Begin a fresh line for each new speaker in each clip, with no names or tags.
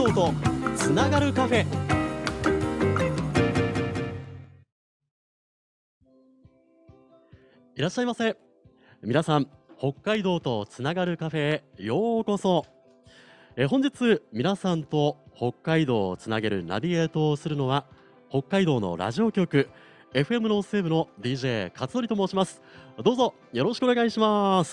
道とつながるカフェ。いらっしゃいませ。皆さん、北海道とつながるカフェへようこそ。本日皆さんと北海道をつなげるナビゲートをするのは北海道のラジオ局 FM の西部の DJ 勝則と申します。どうぞよろしくお願いします。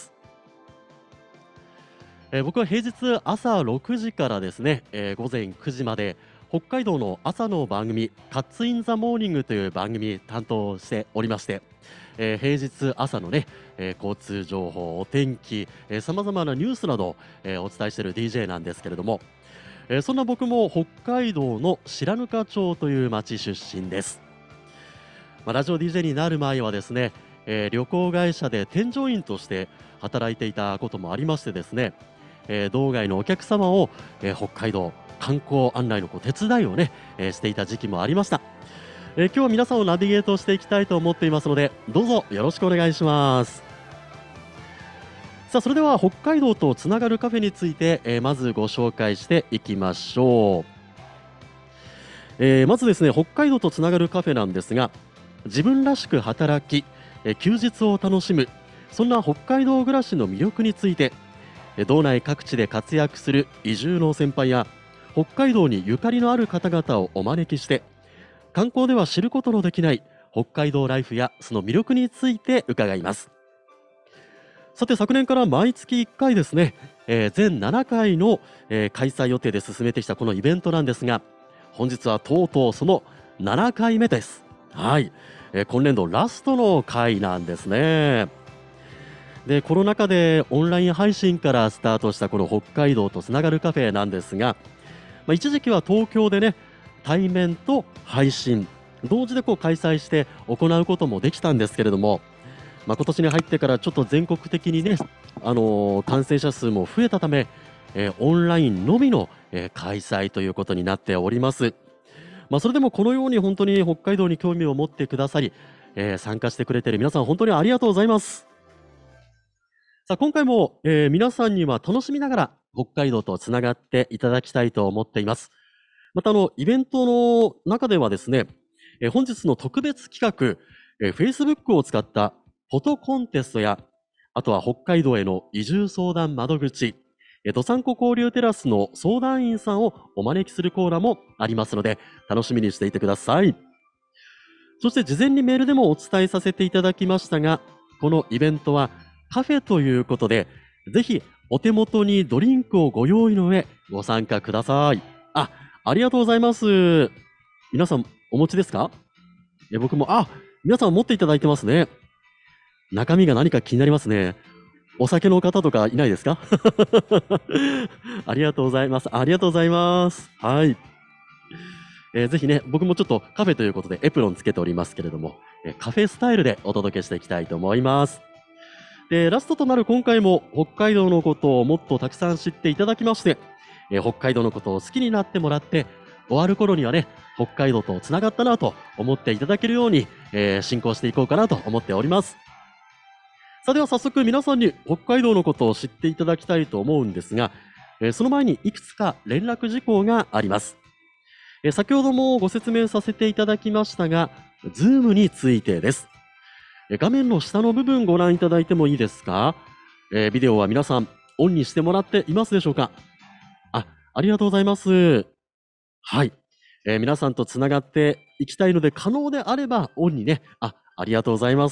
僕は平日朝6時からですね、午前9時まで北海道の朝の番組カッツインザモーニングという番組担当しておりまして、平日朝のね、交通情報、お天気、さまざまなニュースなど、お伝えしている DJ なんですけれども、そんな僕も北海道の白糠町という町出身です。ラジオ DJ になる前はですね、旅行会社で添乗員として働いていたこともありましてですね、道外のお客様を、北海道観光案内の手伝いをね、していた時期もありました。今日は皆さんをナビゲートしていきたいと思っていますので、どうぞよろしくお願いします。さあ、それでは北海道とつながるカフェについて、まずご紹介していきましょう。まずですね、北海道とつながるカフェなんですが、自分らしく働き、休日を楽しむ、そんな北海道暮らしの魅力について、道内各地で活躍する移住の先輩や北海道にゆかりのある方々をお招きして、観光では知ることのできない北海道ライフやその魅力について伺います。さて、昨年から毎月1回ですね、全7回の、開催予定で進めてきたこのイベントなんですが、本日はとうとうその7回目です。はい、今年度ラストの回なんですね。で、コロナ禍でオンライン配信からスタートしたこの北海道とつながるカフェなんですが、一時期は東京でね、対面と配信同時で開催して行うこともできたんですけれども、今年に入ってからちょっと全国的にね、感染者数も増えたため、オンラインのみの、開催ということになっております。それでもこのように本当に北海道に興味を持ってくださり、参加してくれている皆さん、本当にありがとうございます。さあ、今回も、皆さんには楽しみながら北海道とつながっていただきたいと思っています。またイベントの中ではですね、本日の特別企画、Facebook を使ったフォトコンテストや、あとは北海道への移住相談窓口、どさんこ交流テラスの相談員さんをお招きするコーナーもありますので、楽しみにしていてください。そして事前にメールでもお伝えさせていただきましたが、このイベントはカフェということで、ぜひお手元にドリンクをご用意の上、ご参加ください。ありがとうございます。皆さんお持ちですか？僕も、皆さん持っていただいてますね。中身が何か気になりますね。お酒の方とかいないですか？ありがとうございます。ありがとうございます。はい。ぜひね、僕もちょっとカフェということでエプロンつけておりますけれども、カフェスタイルでお届けしていきたいと思います。で、ラストとなる今回も北海道のことをもっとたくさん知っていただきまして、北海道のことを好きになってもらって、終わる頃にはね、北海道とつながったなと思っていただけるように、進行していこうかなと思っております。さあ、では早速皆さんに北海道のことを知っていただきたいと思うんですが、その前にいくつか連絡事項があります。先ほどもご説明させていただきましたが、Zoom についてです。画面の下の部分ご覧いただいてもいいですか？ビデオは皆さんオンにしてもらっていますでしょうか？ありがとうございます。はい。皆さんとつながっていきたいので、可能であればオンにね、ありがとうございます。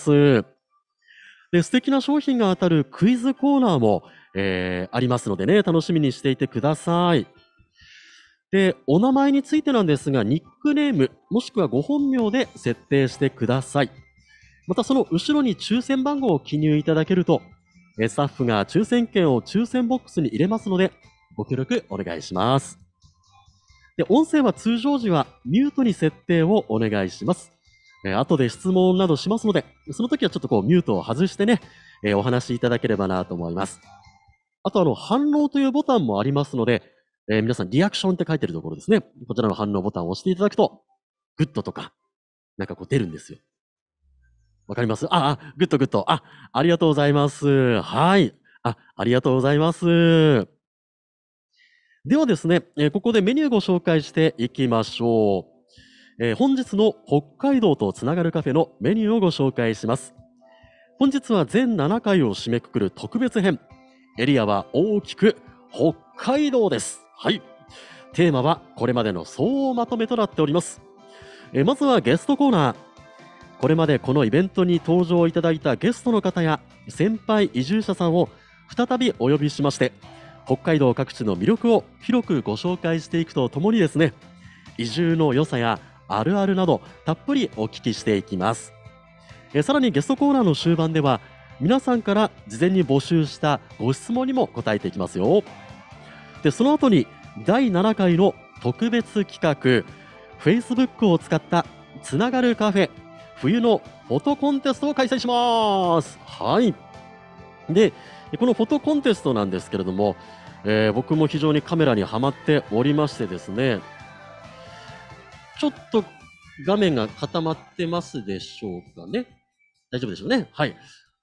で、素敵な商品が当たるクイズコーナーも、ありますのでね、楽しみにしていてください。で、お名前についてなんですが、ニックネーム、もしくはご本名で設定してください。またその後ろに抽選番号を記入いただけると、スタッフが抽選券を抽選ボックスに入れますので、ご協力お願いします。で、音声は通常時はミュートに設定をお願いします。後で質問などしますので、その時はちょっとミュートを外してね、お話しいただければなと思います。あと反応というボタンもありますので、皆さんリアクションって書いてるところですね。こちらの反応ボタンを押していただくと、グッドとか、なんか出るんですよ。わかります？グッドグッド。ありがとうございます。はい。ありがとうございます。 ではですね、ここでメニューご紹介していきましょう。本日の北海道とつながるカフェのメニューをご紹介します。本日は全7回を締めくくる特別編。エリアは大きく北海道です。はい。テーマはこれまでの総まとめとなっております。まずはゲストコーナー。これまでこのイベントに登場いただいたゲストの方や先輩移住者さんを再びお呼びしまして、北海道各地の魅力を広くご紹介していくとともにですね、移住の良さやあるあるなどたっぷりお聞きしていきます。さらにゲストコーナーの終盤では、皆さんから事前に募集したご質問にも答えていきますよ。で、その後に第7回の特別企画、Facebook を使ったつながるカフェ冬のフォトコンテストを開催します。はい。で、このフォトコンテストなんですけれども、僕も非常にカメラにはまっておりましてですね、ちょっと画面が固まってますでしょうかね。大丈夫でしょうね。はい。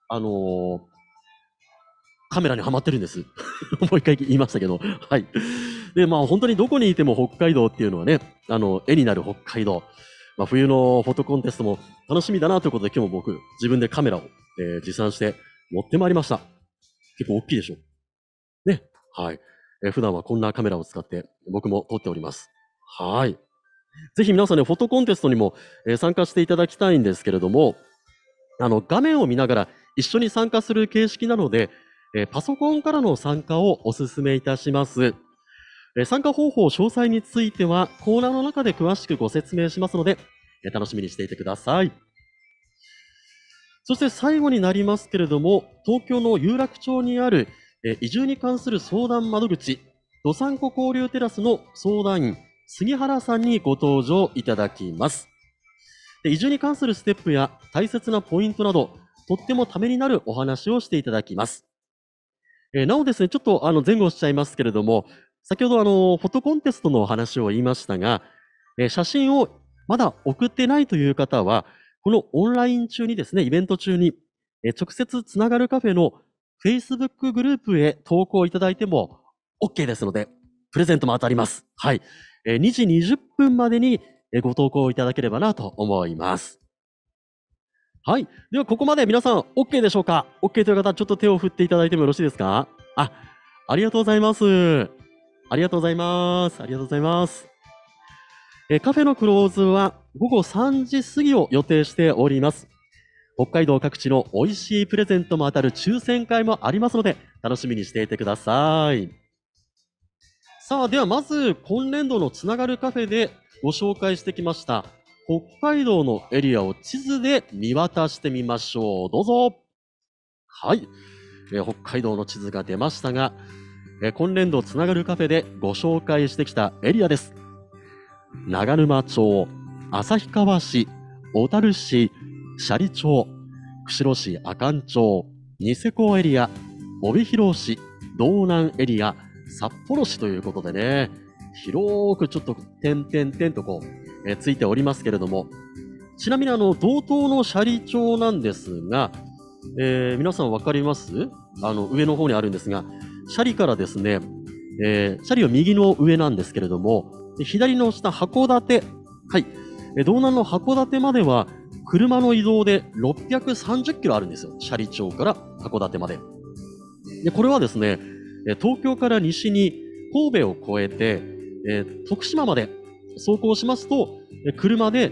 カメラにはまってるんです。もう一回言いましたけど。はい。で、本当にどこにいても北海道っていうのはね、絵になる北海道。冬のフォトコンテストも楽しみだなということで、今日も僕、自分でカメラを、持参して持ってまいりました。結構大きいでしょ。ね。はい。普段はこんなカメラを使って僕も撮っております。はい。ぜひ皆さんね、フォトコンテストにも、参加していただきたいんですけれども、画面を見ながら一緒に参加する形式なので、パソコンからの参加をお勧めいたします。参加方法詳細についてはコーナーの中で詳しくご説明しますので、楽しみにしていてください。そして最後になりますけれども、東京の有楽町にある移住に関する相談窓口、どさんこ交流テラスの相談員、杉原さんにご登場いただきます。移住に関するステップや大切なポイントなど、とってもためになるお話をしていただきます。なおですね、ちょっと前後しちゃいますけれども、先ほどフォトコンテストのお話を言いましたが、写真をまだ送ってないという方は、このオンライン中にですね、イベント中に、直接つながるカフェの Facebook グループへ投稿いただいても OK ですので、プレゼントも当たります。はい。2時20分までにご投稿いただければなと思います。はい。では、ここまで皆さん OK でしょうか？ OK という方、ちょっと手を振っていただいてもよろしいですか？ありがとうございます。ありがとうございます。ありがとうございます。カフェのクローズは午後3時過ぎを予定しております。北海道各地の美味しいプレゼントも当たる抽選会もありますので、楽しみにしていてください。さあ、ではまず今年度のつながるカフェでご紹介してきました北海道のエリアを地図で見渡してみましょう。どうぞ。はい。北海道の地図が出ましたが、今年度つながるカフェでご紹介してきたエリアです。長沼町、旭川市、小樽市、斜里町、釧路市阿寒町、ニセコエリア、帯広市、道南エリア、札幌市ということでね、広くちょっと点々点とこう、ついておりますけれども、ちなみに道東の斜里町なんですが、皆さんわかります？上の方にあるんですが、斜里からですね、斜里は右の上なんですけれども、左の下、函館、はい、道南の函館までは車の移動で630キロあるんですよ。斜里町から函館まで。で、これはですね、東京から西に神戸を越えて、徳島まで走行しますと、車で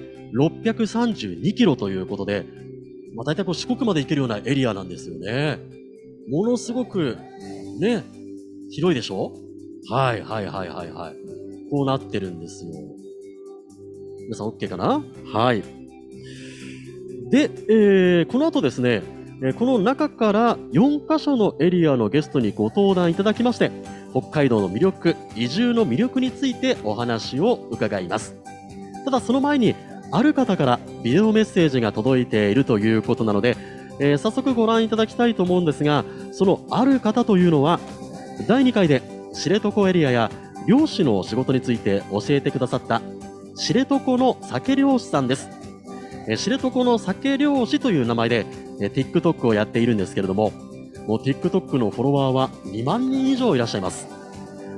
632キロということで、大体四国まで行けるようなエリアなんですよね。ものすごく、ね、広いでしょ？はいはいはいはいはい。こうなってるんですよ。皆さん OK かな？はい。で、この後ですね、この中から4カ所のエリアのゲストにご登壇いただきまして、北海道の魅力、移住の魅力についてお話を伺います。ただその前に、ある方からビデオメッセージが届いているということなので、早速ご覧いただきたいと思うんですが、そのある方というのは、第2回で知床エリアや漁師の仕事について教えてくださった知床の鮭漁師さんです。知床の鮭漁師という名前で、TikTok をやっているんですけれども、もう TikTok のフォロワーは2万人以上いらっしゃいます。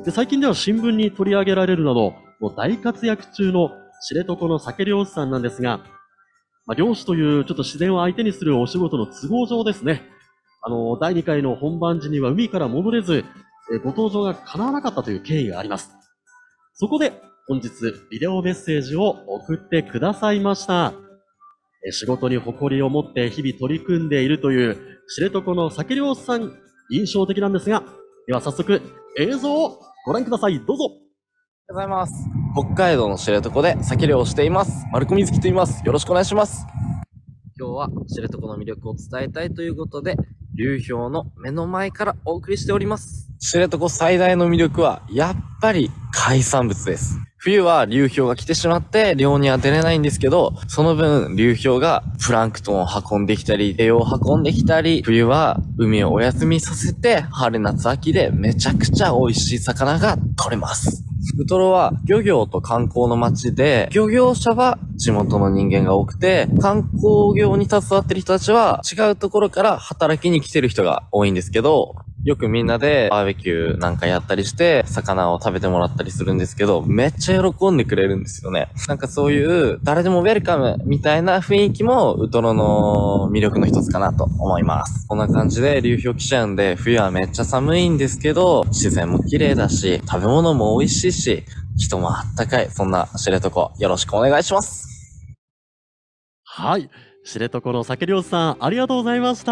で、最近では新聞に取り上げられるなど、もう大活躍中の知床の鮭漁師さんなんですが、漁師というちょっと自然を相手にするお仕事の都合上ですね、第2回の本番時には海から戻れず、ご搭乗が叶わなかったという経緯があります。そこで本日ビデオメッセージを送ってくださいました。仕事に誇りを持って日々取り組んでいるという知床の鮭漁師さん、印象的なんですが、では早速映像をご覧ください。どうぞ。
おはようございます。北海道の知床で鮭漁をしています。丸子瑞希と言います。よろしくお願いします。今日は知床の魅力を伝えたいということで、流氷の目の前からお送りしております。知床最大の魅力はやっぱり海産物です。冬は流氷が来てしまって漁には出れないんですけど、その分流氷がプランクトンを運んできたり、栄養を運んできたり、冬は海をお休みさせて、春夏秋でめちゃくちゃ美味しい魚が取れます。ウトロは漁業と観光の街で、漁業者は地元の人間が多くて、観光業に携わってる人たちは違うところから働きに来てる人が多いんですけど、よくみんなでバーベキューなんかやったりして、魚を食べてもらったりするんですけど、めっちゃ喜んでくれるんですよね。なんかそういう誰でもウェルカムみたいな雰囲気もウトロの魅力の一つかなと思います。こんな感じで流氷来ちゃうんで、冬はめっちゃ寒いんですけど、自然も綺麗だし、食べ物も美味しいし、人もあったかい、そんな知床よろしくお願いします。
はい。知床の鮭漁師さん、ありがとうございました。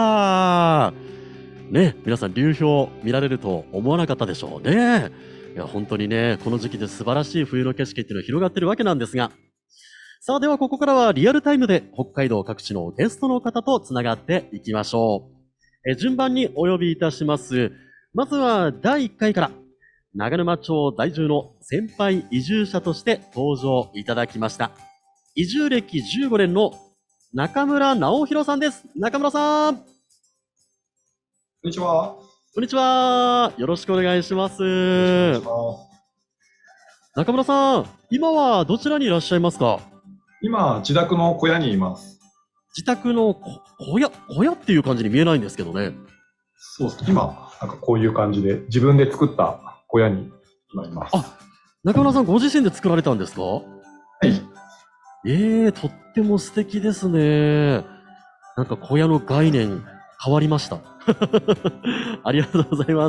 ね、皆さん流氷見られると思わなかったでしょうね。いや、本当にね、この時期で素晴らしい冬の景色っていうのが広がってるわけなんですが。さあ、ではここからはリアルタイムで北海道各地のゲストの方とつながっていきましょう。順番にお呼びいたします。まずは第1回から長沼町在住の先輩移住者として登場いただきました。移住歴15年の中村直弘さんです。中村さん。
こんにちは。
こんにちは。よろしくお願いします。中村さん、今はどちらにいらっしゃいますか？
今、自宅の小屋にいます。
自宅の小屋っていう感じに見えないんですけどね。
そうです。今、なんかこういう感じで、自分で作った小屋に今います。
あ、中村さんご自身で作られたんですか？
はい。
とっても素敵ですね。なんか小屋の概念変わりました。ありがとうございます。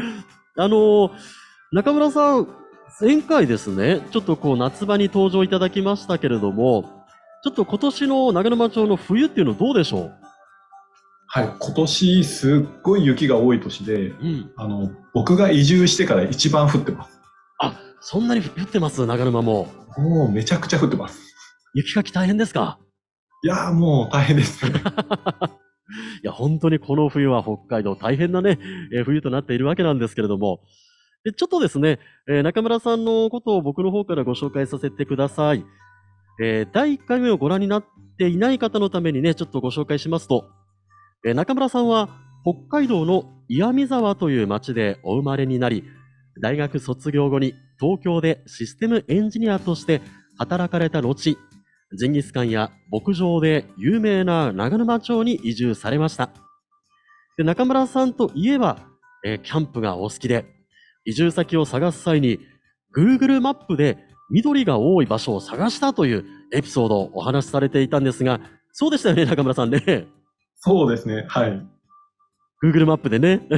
中村さん、前回ですね、ちょっとこう夏場に登場いただきましたけれども、ちょっと今年の長沼町の冬っていうのどうでしょう？
はい、今年すっごい雪が多い年で、僕が移住してから一番降ってます。
あ、そんなに降ってます？長沼も。
もうめちゃくちゃ降ってます。
雪かき大変ですか？
いやーもう大変です。
いや、本当にこの冬は北海道大変なね、冬となっているわけなんですけれども、ちょっとですね、中村さんのことを僕の方からご紹介させてください。第1回目をご覧になっていない方のためにね、ちょっとご紹介しますと、中村さんは北海道の岩見沢という町でお生まれになり、大学卒業後に東京でシステムエンジニアとして働かれた後、ジンギスカンや牧場で有名な長沼町に移住されました。で、中村さんといえば、キャンプがお好きで、移住先を探す際に Google マップで緑が多い場所を探したというエピソードをお話しされていたんですが、そうでしたよね、中村さんね。
そうですね、はい。
Google マップでね。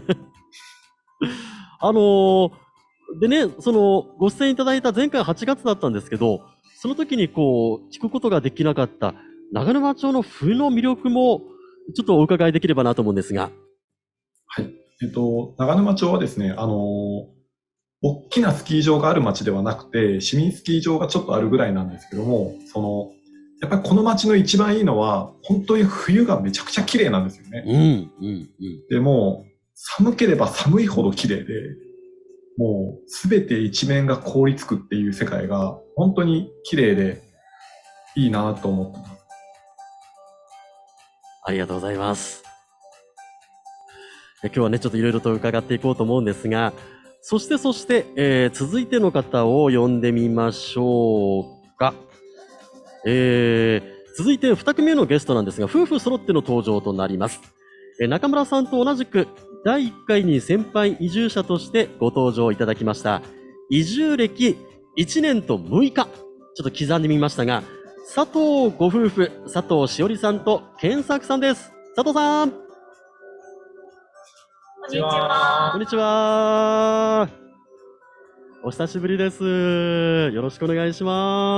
でね、ご出演いただいた前回8月だったんですけど、その時に聞くことができなかった長沼町の冬の魅力もちょっとお伺いできればなと思うんですが。
はい。長沼町はですね、大きなスキー場がある町ではなくて、市民スキー場がちょっとあるぐらいなんですけども、やっぱりこの町の一番いいのは、本当に冬がめちゃくちゃ綺麗なんですよね。でも、寒ければ寒いほど綺麗で、もうすべて一面が凍りつくっていう世界が本当に綺麗でいいなと思ってます。
ありがとうございます。今日はね、ちょっといろいろと伺っていこうと思うんですが、そして、続いての方を呼んでみましょうか。続いて2組目のゲストなんですが、夫婦揃っての登場となります。中村さんと同じく第1回に先輩移住者としてご登場いただきました。移住歴1年と6日、ちょっと刻んでみましたが、佐藤ご夫婦、佐藤しおりさんと健作さんです。佐藤さん。こ
んにちは。
こんにちは。お久しぶりです。よろしくお願いします。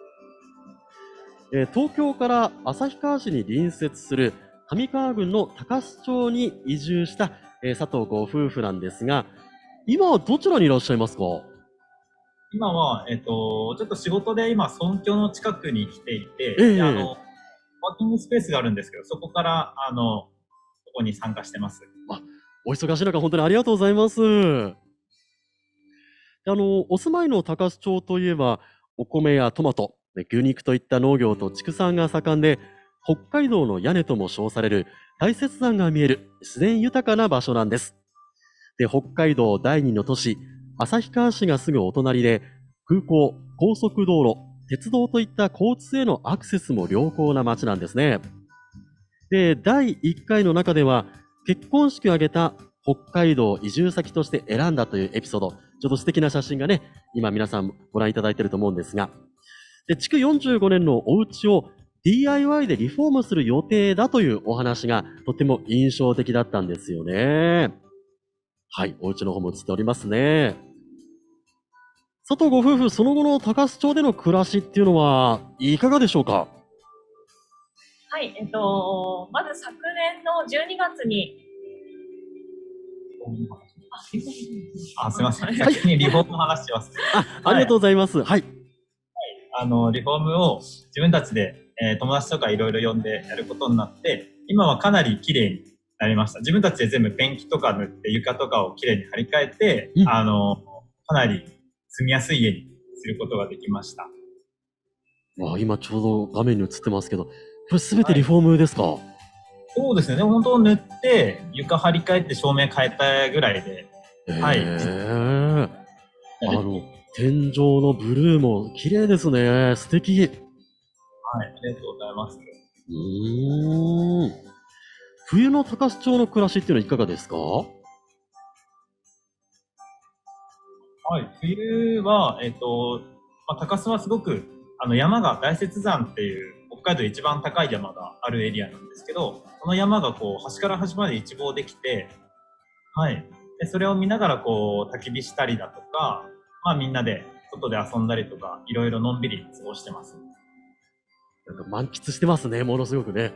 東京から旭川市に隣接する上川郡の高須町に移住した、佐藤ご夫婦なんですが、今はどちらにいらっしゃいますか？
今は、ちょっと仕事で今、村郷の近くに来ていて、ワーキングスペースがあるんですけど、そこから、ここに参加してます。
お忙しい中、本当にありがとうございます。お住まいの高須町といえば、お米やトマト、牛肉といった農業と畜産が盛んで、北海道の屋根とも称される大雪山が見える自然豊かな場所なんです。で、北海道第2の都市、旭川市がすぐお隣で、空港、高速道路、鉄道といった交通へのアクセスも良好な街なんですね。で、第1回の中では、結婚式を挙げた北海道移住先として選んだというエピソード、ちょっと素敵な写真がね、今皆さんご覧いただいていると思うんですが、で、築45年のお家を DIY でリフォームする予定だというお話がとても印象的だったんですよね。はい、お家の方も映っておりますね。佐藤ご夫婦、その後の高須町での暮らしっていうのはいかがでしょうか？
はい、まず昨年の12月に、
すみません。先にリフォームの話します。
ありがとうございます。はい。
リフォームを自分たちで、友達とかいろいろ呼んでやることになって、今はかなり綺麗になりました。自分たちで全部ペンキとか塗って床とかを綺麗に張り替えて、かなり住みやすい家にすることができました。
今ちょうど画面に映ってますけど、これ全てリフォームですか？
そうですね。でも本当塗って床張り替えて照明変えたぐらいで、はい。
天井のブルーも綺麗ですね。素敵。はい、
ありがとうございます。
冬の高須町の暮らしっていうのはいかがですか？は
い、冬は、高須はすごく、山が大雪山っていう北海道一番高い山があるエリアなんですけど、その山がこう端から端まで一望できて、はい。で、それを見ながらこう焚き火したりだとか、みんなで外で遊んだりとか、いろいろのんびり過ごしてます。
なんか満喫してますね、ものすごくね。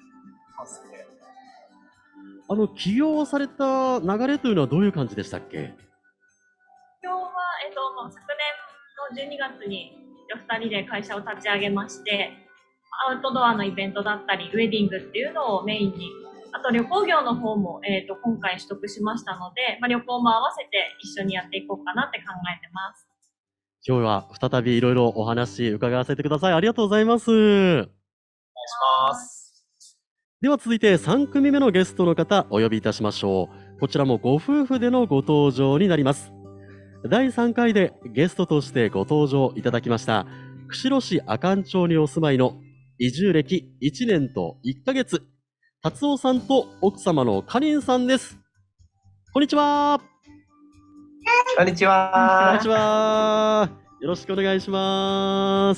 起業された流れというのはどういう感じでしたっけ？
起業は、昨年の12月に2人で会社を立ち上げまして、アウトドアのイベントだったり、ウェディングっていうのをメインに、あと旅行業の方も、今回取得しましたので、旅行も合わせて一緒にやっていこうかなって考えてます。
今日は再びいろいろお話伺わせてください。ありがとうございます。お願いし
ます。
では続いて3組目のゲストの方お呼びいたしましょう。こちらもご夫婦でのご登場になります。第3回でゲストとしてご登場いただきました釧路市阿寒町にお住まいの移住歴1年と1ヶ月達夫さんと奥様のかりんさんです。こんにちは。
こんにちは。
こんにちは。よろしくお願いします。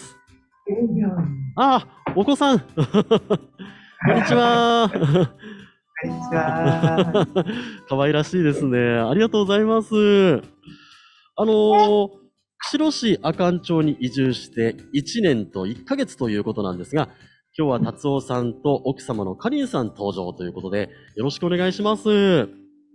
お子さん。こんにちは。
こんにちは。
可愛らしいですね。ありがとうございます。釧路市阿寒町に移住して1年と1ヶ月ということなんですが、今日は達夫さんと奥様のかりんさん登場ということで、よろしくお願いします。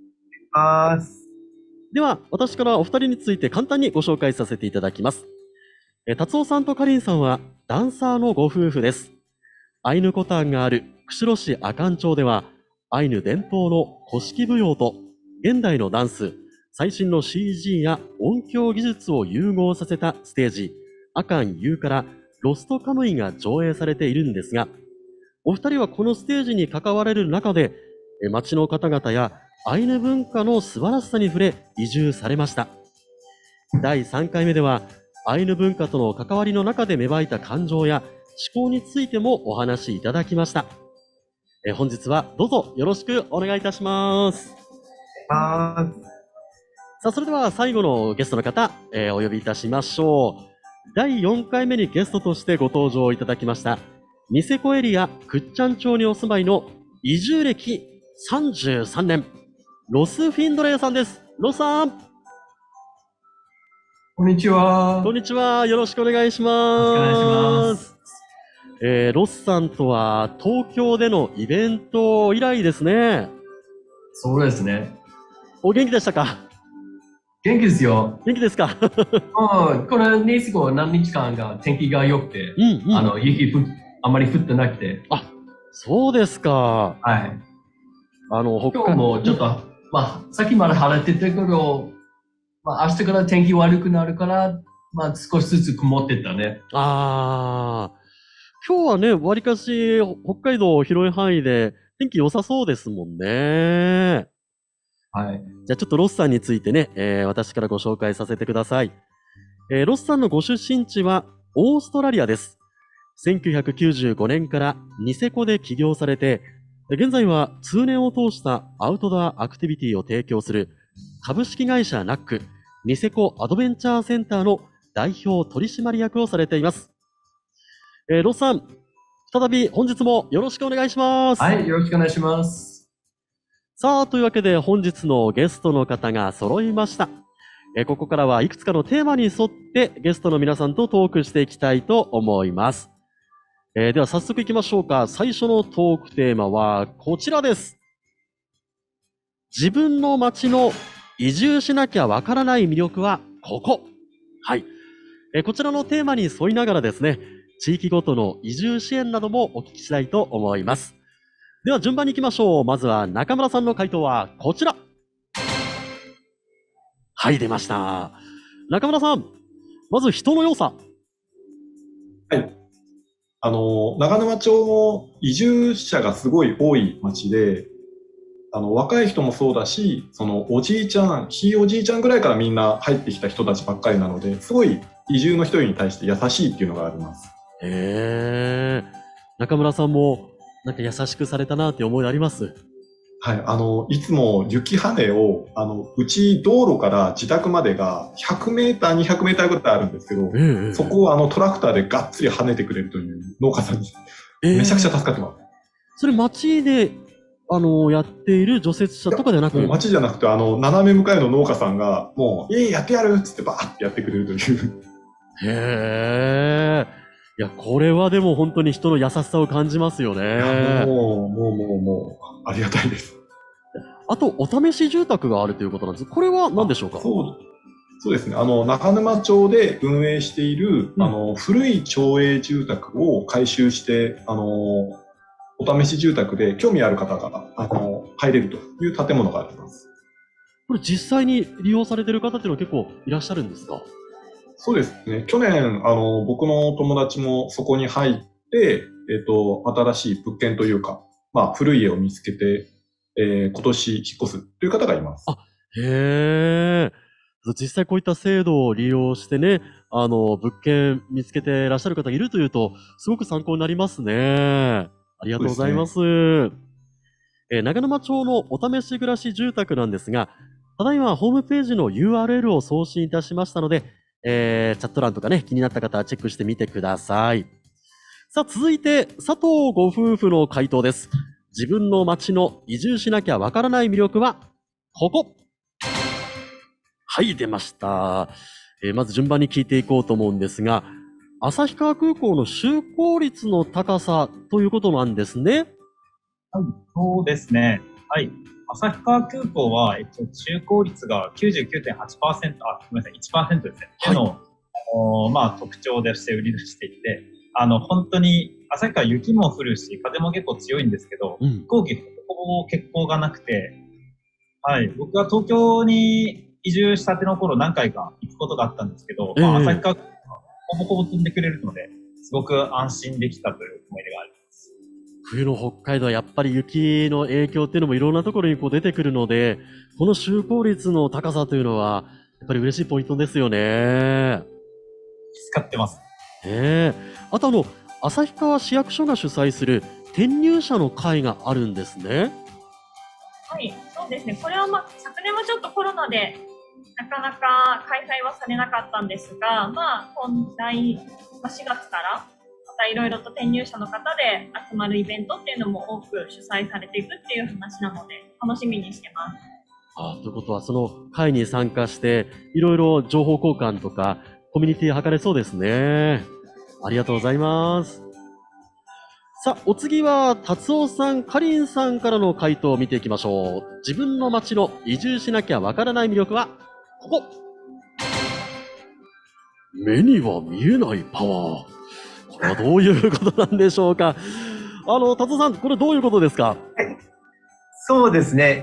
では、私からお二人について簡単にご紹介させていただきます。達夫さんとかりんさんはダンサーのご夫婦です。アイヌコタンがある釧路市阿寒町では、アイヌ伝統の古式舞踊と現代のダンス、最新の CG や音響技術を融合させたステージ、阿寒ユーからロストカムイが上映されているんですが、お二人はこのステージに関われる中で、町の方々やアイヌ文化の素晴らしさに触れ移住されました。第3回目では、アイヌ文化との関わりの中で芽生えた感情や思考についてもお話しいただきました。本日はどうぞよろしくお願いいたします。
ます。
さあ、それでは最後のゲストの方、お呼びいたしましょう。第4回目にゲストとしてご登場いただきました、ニセコエリア倶知安町にお住まいの移住歴33年、ロス・フィンドレーさんです。ロスさん。
こんにちは。
こんにちは。よろしくお願いします。
よろしくお願いします。
ロスさんとは東京でのイベント以来ですね。
そうですね。
お元気でしたか？
元気ですよ。
元気ですか？
このニセコは何日間か天気が良くて、雪あまり降ってなくて。
あ、そうですか。
はい。
今
日もちょっと、さっきまで晴れてたけど、明日から天気悪くなるから、少しずつ曇ってたね。
今日はね、わりかし北海道広い範囲で天気良さそうですもんね。
はい。
じゃあちょっとロスさんについてね、私からご紹介させてください。ロスさんのご出身地はオーストラリアです。1995年からニセコで起業されて、現在は通年を通したアウトドアアクティビティを提供する株式会社ナックニセコアドベンチャーセンターの代表取締役をされています。ロスさん、再び本日もよろしくお願いします。
はい、よろしくお願いします。
さあ、というわけで本日のゲストの方が揃いました。ここからはいくつかのテーマに沿ってゲストの皆さんとトークしていきたいと思います。では早速いきましょうか。最初のトークテーマはこちらです。自分の街の移住しなきゃわからない魅力はここ。はい。こちらのテーマに沿いながらですね、地域ごとの移住支援などもお聞きしたいと思います。では順番に行きましょう。まずは中村さんの回答はこちら。はい、出ました。中村さん、まず人の良さ。
はい。長沼町も移住者がすごい多い町で、若い人もそうだし、おじいちゃん、ひいおじいちゃんぐらいからみんな入ってきた人たちばっかりなので、すごい移住の人に対して優しいっていうのがあります。
中村さんもなんか優しくされたなって思いあります？
はい、いつも雪跳ねを、うち道路から自宅までが100メーター、200メーターぐらいあるんですけど、そこをトラクターでがっつり跳ねてくれるという農家さんに、めちゃくちゃ助かってます。
それ町で、やっている除雪車とかではなく？
町じゃなくて、斜め向かいの農家さんが、もう、やってやるっつってバーってやってくれるという。
へー。いや、これはでも本当に人の優しさを感じますよね。
もう、ありがたいです。
あと、お試し住宅があるということなんです。これは何でしょうか？
そうですね。長沼町で運営している、古い町営住宅を改修して、お試し住宅で興味ある方が、入れるという建物があります。
これ実際に利用されている方っていうのは結構いらっしゃるんですか？
そうですね。去年、僕の友達もそこに入って、新しい物件というか、古い家を見つけて、今年引っ越すという方がいます。
へー。実際こういった制度を利用してね、物件見つけていらっしゃる方がいるというと、すごく参考になりますね。ありがとうございます。長沼町のお試し暮らし住宅なんですが、ただいまホームページの URL を送信いたしましたので、チャット欄とかね、気になった方はチェックしてみてください。さあ、続いて、佐藤ご夫婦の回答です。自分の町の移住しなきゃわからない魅力は、ここ。はい、出ました。まず順番に聞いていこうと思うんですが、旭川空港の就航率の高さということなんですね。
はい、そうですね。はい。旭川空港は、就航率が 99.8%、ごめんなさい、1% ですね。はい、の、特徴でして売り出していて、本当に、旭川雪も降るし、風も結構強いんですけど、飛行機ほぼ欠航がなくて、はい。僕が東京に移住したての頃何回か行くことがあったんですけど、旭川空港はほぼほぼ飛んでくれるので、すごく安心できたという思い出があります。
冬の北海道はやっぱり雪の影響っていうのもいろんなところに出てくるので、この就航率の高さというのは、やっぱり嬉しいポイントですよね。
使ってます。
あと旭川市役所が主催する転入者の会があるんですね。
はい、そうですね、これは昨年もちょっとコロナでなかなか開催はされなかったんですが、4月からまたいろいろと転入者の方で集まるイベントっていうのも多く主催されていくっていう話なので、楽しみにしてます。
ということは、その会に参加して、いろいろ情報交換とか、コミュニティ図れそうですね。ありがとうございます。さあ、お次は、達夫さん、かりんさんからの回答を見ていきましょう。自分の街の移住しなきゃわからない魅力は、ここ。目には見えないパワー。これはどういうことなんでしょうか。達夫さん、これどういうことですか？
そうですね。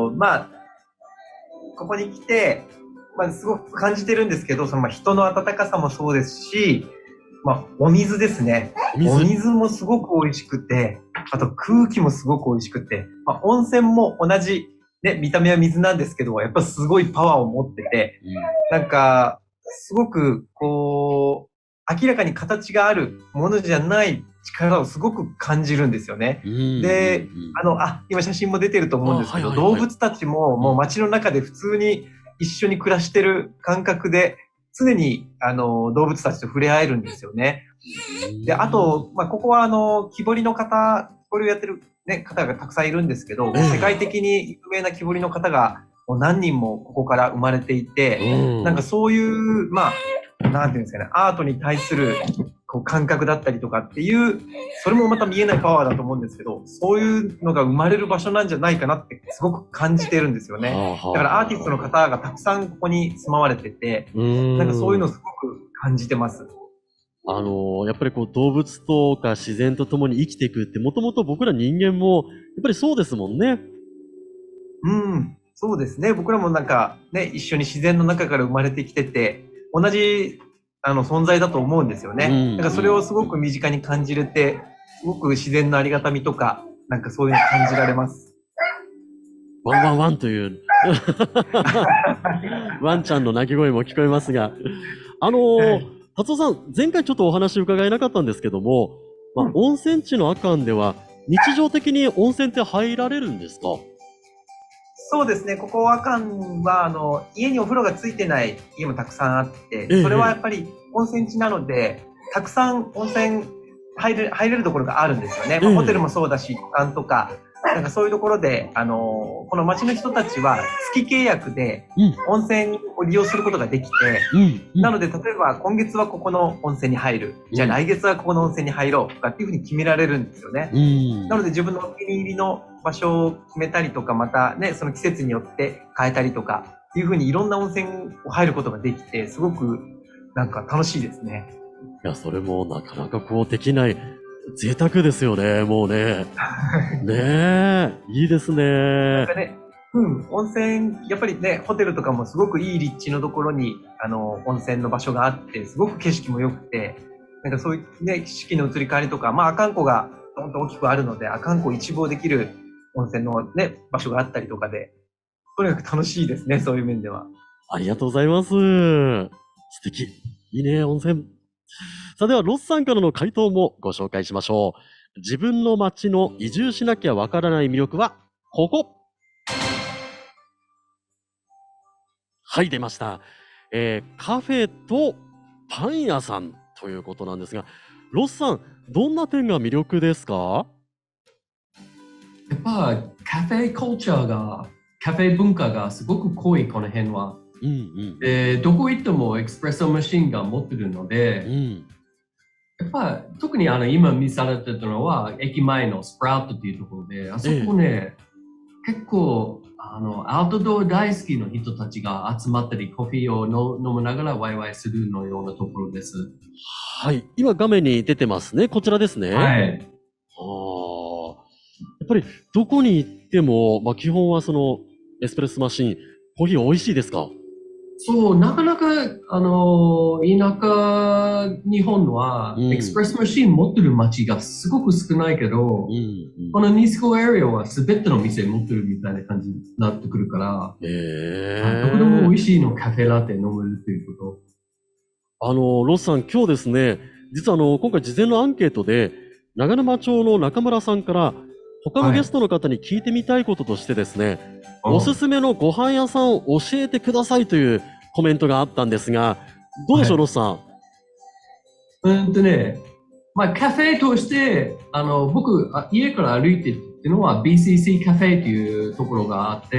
ここに来て、すごく感じてるんですけど、人の温かさもそうですし、お水ですね。お水もすごく美味しくて、あと空気もすごく美味しくて、温泉も同じ、ね、見た目は水なんですけど、やっぱすごいパワーを持ってて、すごく、明らかに形があるものじゃない力をすごく感じるんですよね。で、今写真も出てると思うんですけど、動物たちももう街の中で普通に一緒に暮らしてる感覚で、常に動物たちと触れ合えるんですよね。で、あと、ここは木彫りの方、木彫りをやってる、ね、方がたくさんいるんですけど、世界的に有名な木彫りの方がもう何人もここから生まれていて、そういう、なんていうんですかね、アートに対する感覚だったりとかっていう、それもまた見えないパワーだと思うんですけど、そういうのが生まれる場所なんじゃないかなってすごく感じてるんですよね。だからアーティストの方がたくさんここに住まわれてて、そういうのすごく感じてます。
やっぱり動物とか自然と共に生きていくって、もともと僕ら人間も、やっぱりそうですもんね。
そうですね。僕らも一緒に自然の中から生まれてきてて、同じ存在だと思うんですよね。だからそれをすごく身近に感じれて、すごく自然のありがたみとか、そういうの感じられます。
ワンワンワンというワンちゃんの鳴き声も聞こえますが、達夫さん、前回ちょっとお話伺えなかったんですけども、温泉地の阿寒では日常的に温泉って入られるんですか？
そうですね。ここ阿寒は家にお風呂がついてない家もたくさんあって、それはやっぱり温泉地なので、たくさん温泉入れるところがあるんですよね。ホテルもそうだし、旅館とか、そういうところで、この町の人たちは月契約で温泉を利用することができて、なので、例えば今月はここの温泉に入る。じゃあ来月はここの温泉に入ろうとかっていうふうに決められるんですよね。なので自分のお気に入りの場所を決めたりとか、またね、その季節によって変えたりとかっていうふうにいろんな温泉を入ることができて、すごく楽しいですね。
いや、それもなかなかできない贅沢ですよね、もうね。ねえ、いいですね。
温泉、やっぱりね、ホテルとかもすごくいい立地のところに、温泉の場所があって、すごく景色も良くて、そういうね、四季の移り変わりとか、阿寒湖がどんと大きくあるので、阿寒湖を一望できる温泉のね、場所があったりとかで、とにかく楽しいですね、そういう面では。
ありがとうございます。素敵。いいね、温泉。さあ、では、ロスさんからの回答もご紹介しましょう。自分の街の移住しなきゃわからない魅力は、ここ。はい、出ました。カフェとパン屋さんということなんですが、ロスさん、どんな点が魅力ですか？
やっぱカフェコルチャーが、カフェ文化がすごく濃い、この辺は。どこ行ってもエクスプレッソマシンが持ってるので、やっぱ特に今見されてたのは駅前のスプラウトっていうところで、あそこね、結構アウトドア大好きの人たちが集まったり、コーヒーを飲みながらワイワイするのようなところです。
はい、今画面に出てますね。こちらですね。
はい。
やっぱりどこに行っても、基本はそのエスプレッソマシン、コーヒー美味しいですか？
そう、なかなか、田舎日本は、エクスプレスマシン持ってる街がすごく少ないけど、このニスコエリアは全ての店持ってるみたいな感じになってくるから、どこでも美味しいのカフェラテ飲めるっていうこと。
ロスさん、今日ですね、実は今回事前のアンケートで、長沼町の中村さんから、他のゲストの方に聞いてみたいこととしてですね、 おすすめのご飯屋さんを教えてくださいというコメントがあったんですが、どうでしょう、ロスさん。
まあ、カフェとして、僕、家から歩いてるっていうのは BCC カフェっていうところがあって、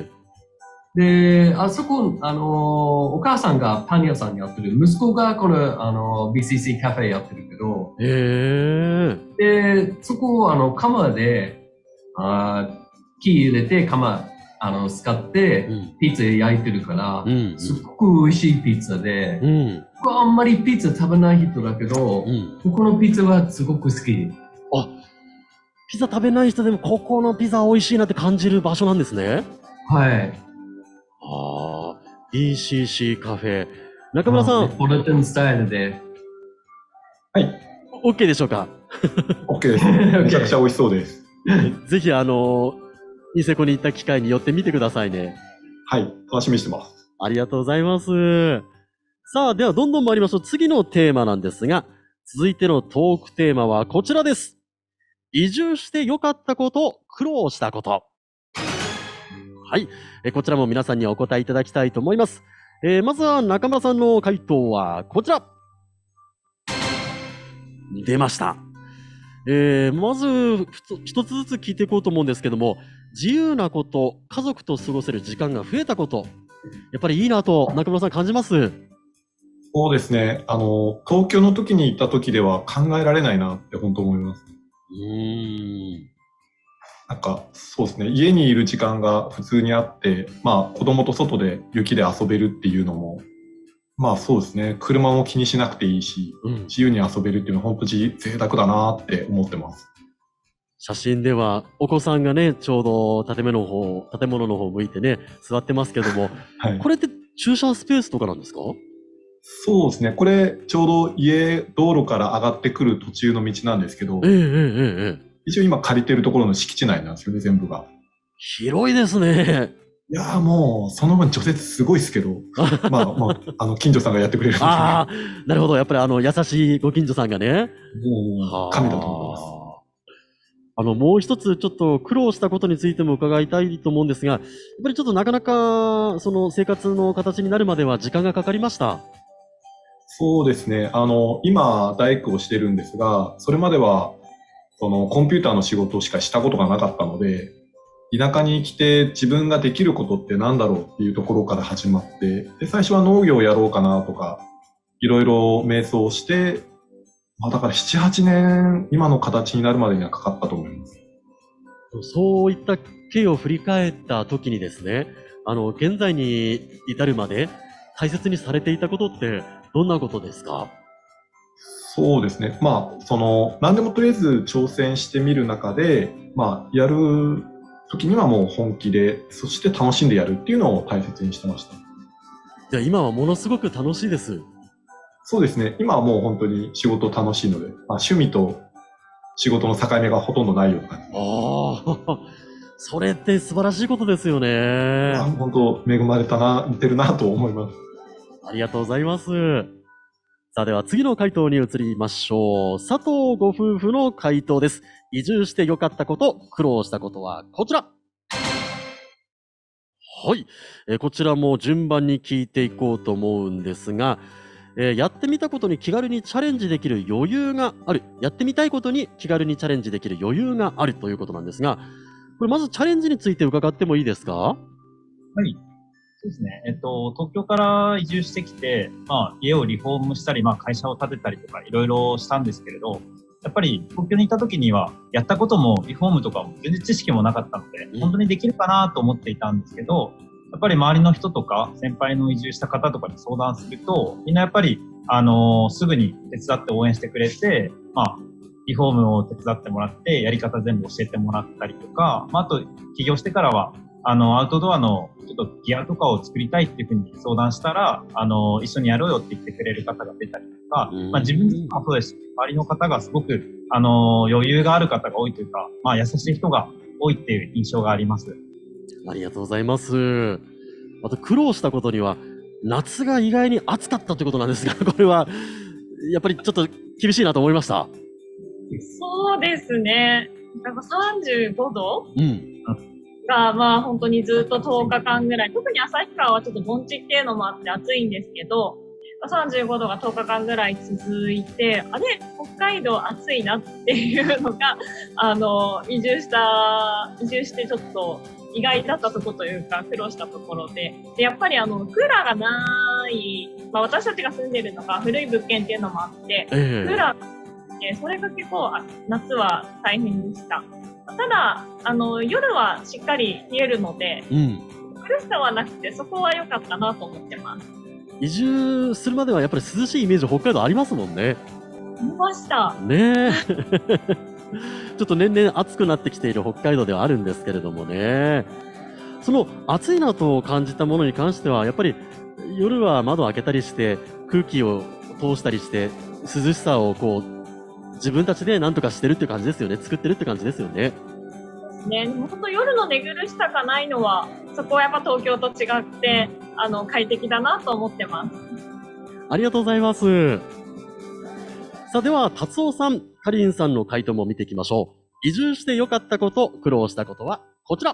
で、あそこ、お母さんがパン屋さんやってる、息子がこの、BCC カフェやってるけど、で、そこ、窯で、木入れて窯、使って、ピッツァ焼いてるから、すっごく美味しいピッツァで、僕はあんまりピッツァ食べない人だけど、ここのピッツァはすごく好き。
あ、ピザ食べない人でもここのピザ美味しいなって感じる場所なんですね。
はい。
BCC カフェ。中村さん。
ポルトンスタイルで。
はい。
OK でしょうか？
OK です。めちゃくちゃ美味しそうです。
ぜひニセコに行った機会に寄ってみてくださいね。
はい。楽しみにしてます。
ありがとうございます。さあ、ではどんどん参りましょう。次のテーマなんですが、続いてのトークテーマはこちらです。移住して良かったこと、苦労したこと。はい。こちらも皆さんにお答えいただきたいと思います。まずは中村さんの回答はこちら。出ました。まず一つずつ聞いていこうと思うんですけども、自由なこと、家族と過ごせる時間が増えたこと、やっぱりいいなと中村さん感じます？
そうですね。東京の時に行った時では考えられないなって本当思います。なんか、そうですね。家にいる時間が普通にあって、まあ子供と外で雪で遊べるっていうのも、まあそうですね。車も気にしなくていいし、自由に遊べるっていうのは本当贅沢だなって思ってます。
写真ではお子さんがね、ちょうど建物の方を向いてね、座ってますけども、はい、これって駐車スペースとかなんですか？
そうですね。これちょうど道路から上がってくる途中の道なんですけど、一応今借りてるところの敷地内なんですよね、全部が。
広いですね。
いやーもう、その分除雪すごいですけど、まあ、近所さんがやってくれるんで。
なるほど。やっぱり優しいご近所さんがね。
もう、神だと思います。
もう一つちょっと苦労したことについても伺いたいと思うんですが、やっぱりちょっとなかなかその生活の形になるまでは時間がかかりました。
そうですね。今、大工をしてるんですが、それまでは、コンピューターの仕事しかしたことがなかったので、田舎に来て自分ができることって何だろうっていうところから始まって、で、最初は農業をやろうかなとか、いろいろ迷走して、だから7、8年、今の形になるまでにはかかったと思います。
そういった経緯を振り返った時にですね、現在に至るまで大切にされていたことってどんなことですか？
そうですね。何でもとりあえず挑戦してみる中で、やる時にはもう本気で、そして楽しんでやるっていうのを大切にしてました。
じゃあ今はものすごく楽しいです。
そうですね。今はもう本当に仕事楽しいので、趣味と仕事の境目がほとんどないような感じ。
それって素晴らしいことですよね。
本当恵まれてるなと思います。
ありがとうございます。さあでは次の回答に移りましょう。佐藤ご夫婦の回答です。移住して良かったこと、苦労したことはこちら。はい、こちらも順番に聞いていこうと思うんですが、やってみたことに気軽にチャレンジできる余裕がある。やってみたいことに気軽にチャレンジできる余裕があるということなんですが、これまずチャレンジについて伺ってもいいですか？
はい。そうですね。東京から移住してきて、家をリフォームしたり、会社を建てたりとかいろいろしたんですけれど、やっぱり東京にいた時にはやったこともリフォームとかも全然知識もなかったので、本当にできるかなと思っていたんですけど、やっぱり周りの人とか先輩の移住した方とかに相談すると、みんなやっぱりすぐに手伝って応援してくれて、リフォームを手伝ってもらってやり方全部教えてもらったりとか、あと起業してからはアウトドアのちょっとギアとかを作りたいっていうふうに相談したら、一緒にやろうよって言ってくれる方が出たりとか、自分自身もそうですし、周りの方がすごく、余裕がある方が多いというか、優しい人が多いっていう印象があります。
ありがとうございます。あと苦労したことには、夏が意外に暑かったということなんですが、これは、やっぱりちょっと厳しいなと思いました。
そうですね。35度、 が、まあ本当にずっと10日間ぐらい、特に旭川はちょっと盆地っていうのもあって暑いんですけど、35度が10日間ぐらい続いて、あれ、北海道暑いなっていうのが、移住してちょっと意外だったところというか、苦労したところで、でやっぱりクーラーがない、まあ私たちが住んでるのが古い物件っていうのもあって、クーラーがで、それが結構夏は大変でした。ただ、夜はしっかり冷えるので、苦しさはなくて、そこは良かったなと思ってます。
移住するまではやっぱり涼しいイメージ北海道ありますもんね。
ありました。
ねえ。ちょっと年々暑くなってきている北海道ではあるんですけれどもね。その暑いなと感じたものに関しては、やっぱり夜は窓を開けたりして空気を通したりして涼しさをこう自分たちで何とかしてるって感じですよね。作ってるって感じですよね。
ね、本当夜の寝苦しさがないのは、そこはやっぱ東京と違って、快適だなと思ってます。
ありがとうございます。さあ、では、達夫さん、かりんさんの回答も見ていきましょう。移住して良かったこと、苦労したことはこちら。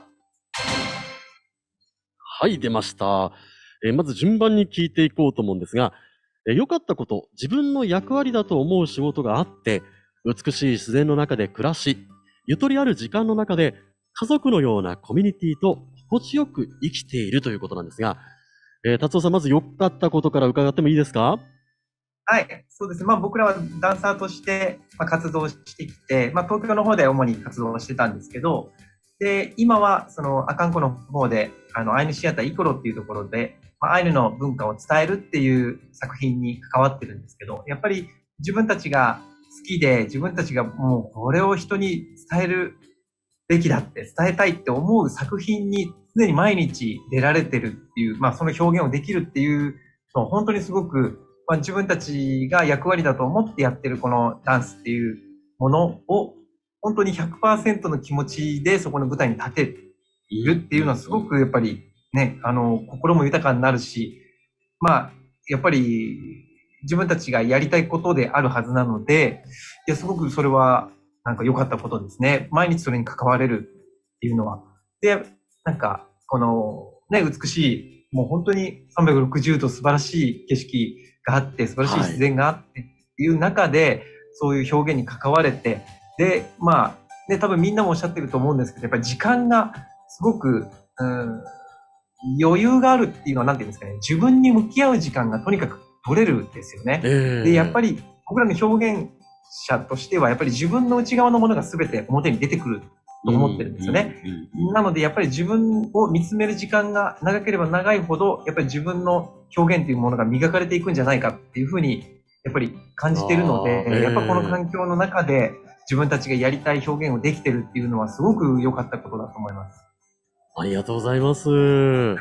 はい、出ました。まず順番に聞いていこうと思うんですが、良かったこと、自分の役割だと思う仕事があって、美しい自然の中で暮らし、ゆとりある時間の中で家族のようなコミュニティと心地よく生きているということなんですが、達夫さん、まず良かったことから伺ってもいいですか？
はい、そうですね。まあ僕らはダンサーとして、活動してきて、東京の方で主に活動をしてたんですけど、で、今はその阿寒湖の方で、アイヌシアターイコロっていうところで、アイヌの文化を伝えるっていう作品に関わってるんですけど、やっぱり自分たちが好きで、自分たちがもうこれを人に伝えるべきだって伝えたいって思う作品に常に毎日出られてるっていう、その表現をできるっていうのを本当にすごく、自分たちが役割だと思ってやってるこのダンスっていうものを本当に 100% の気持ちでそこの舞台に立てるっていうのはすごくやっぱりね、心も豊かになるし、やっぱり自分たちがやりたいことであるはずなので、いや、すごくそれはなんか良かったことですね。毎日それに関われるっていうのは。で、なんか、このね、美しい、もう本当に360度素晴らしい景色があって、素晴らしい自然があってっていう中で、そういう表現に関われて、で、多分みんなもおっしゃってると思うんですけど、やっぱり時間がすごく、余裕があるっていうのはなんていうんですかね、自分に向き合う時間がとにかく取れるんですよね。で、やっぱり僕らの表現者としては、やっぱり自分の内側のものが全て表に出てくると思ってるんですよね。なので、やっぱり自分を見つめる時間が長ければ長いほど、やっぱり自分の表現というものが磨かれていくんじゃないかっていうふうに、やっぱり感じてるので、やっぱこの環境の中で自分たちがやりたい表現をできてるっていうのはすごく良かったことだと思います。
ありがとうございます。はい。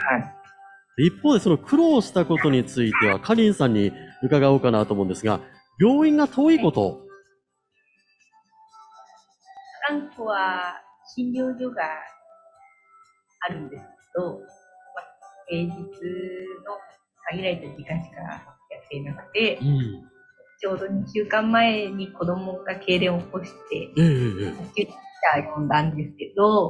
一方でその苦労したことについては、かりんさんに伺おうかなと思うんですが、病院が遠いこと。
阿寒湖は診療所があるんですけど、平日の限られた時間しかやっていなくて、ちょうど2週間前に子供が痙攣を起こして、救急車を呼んだんですけど、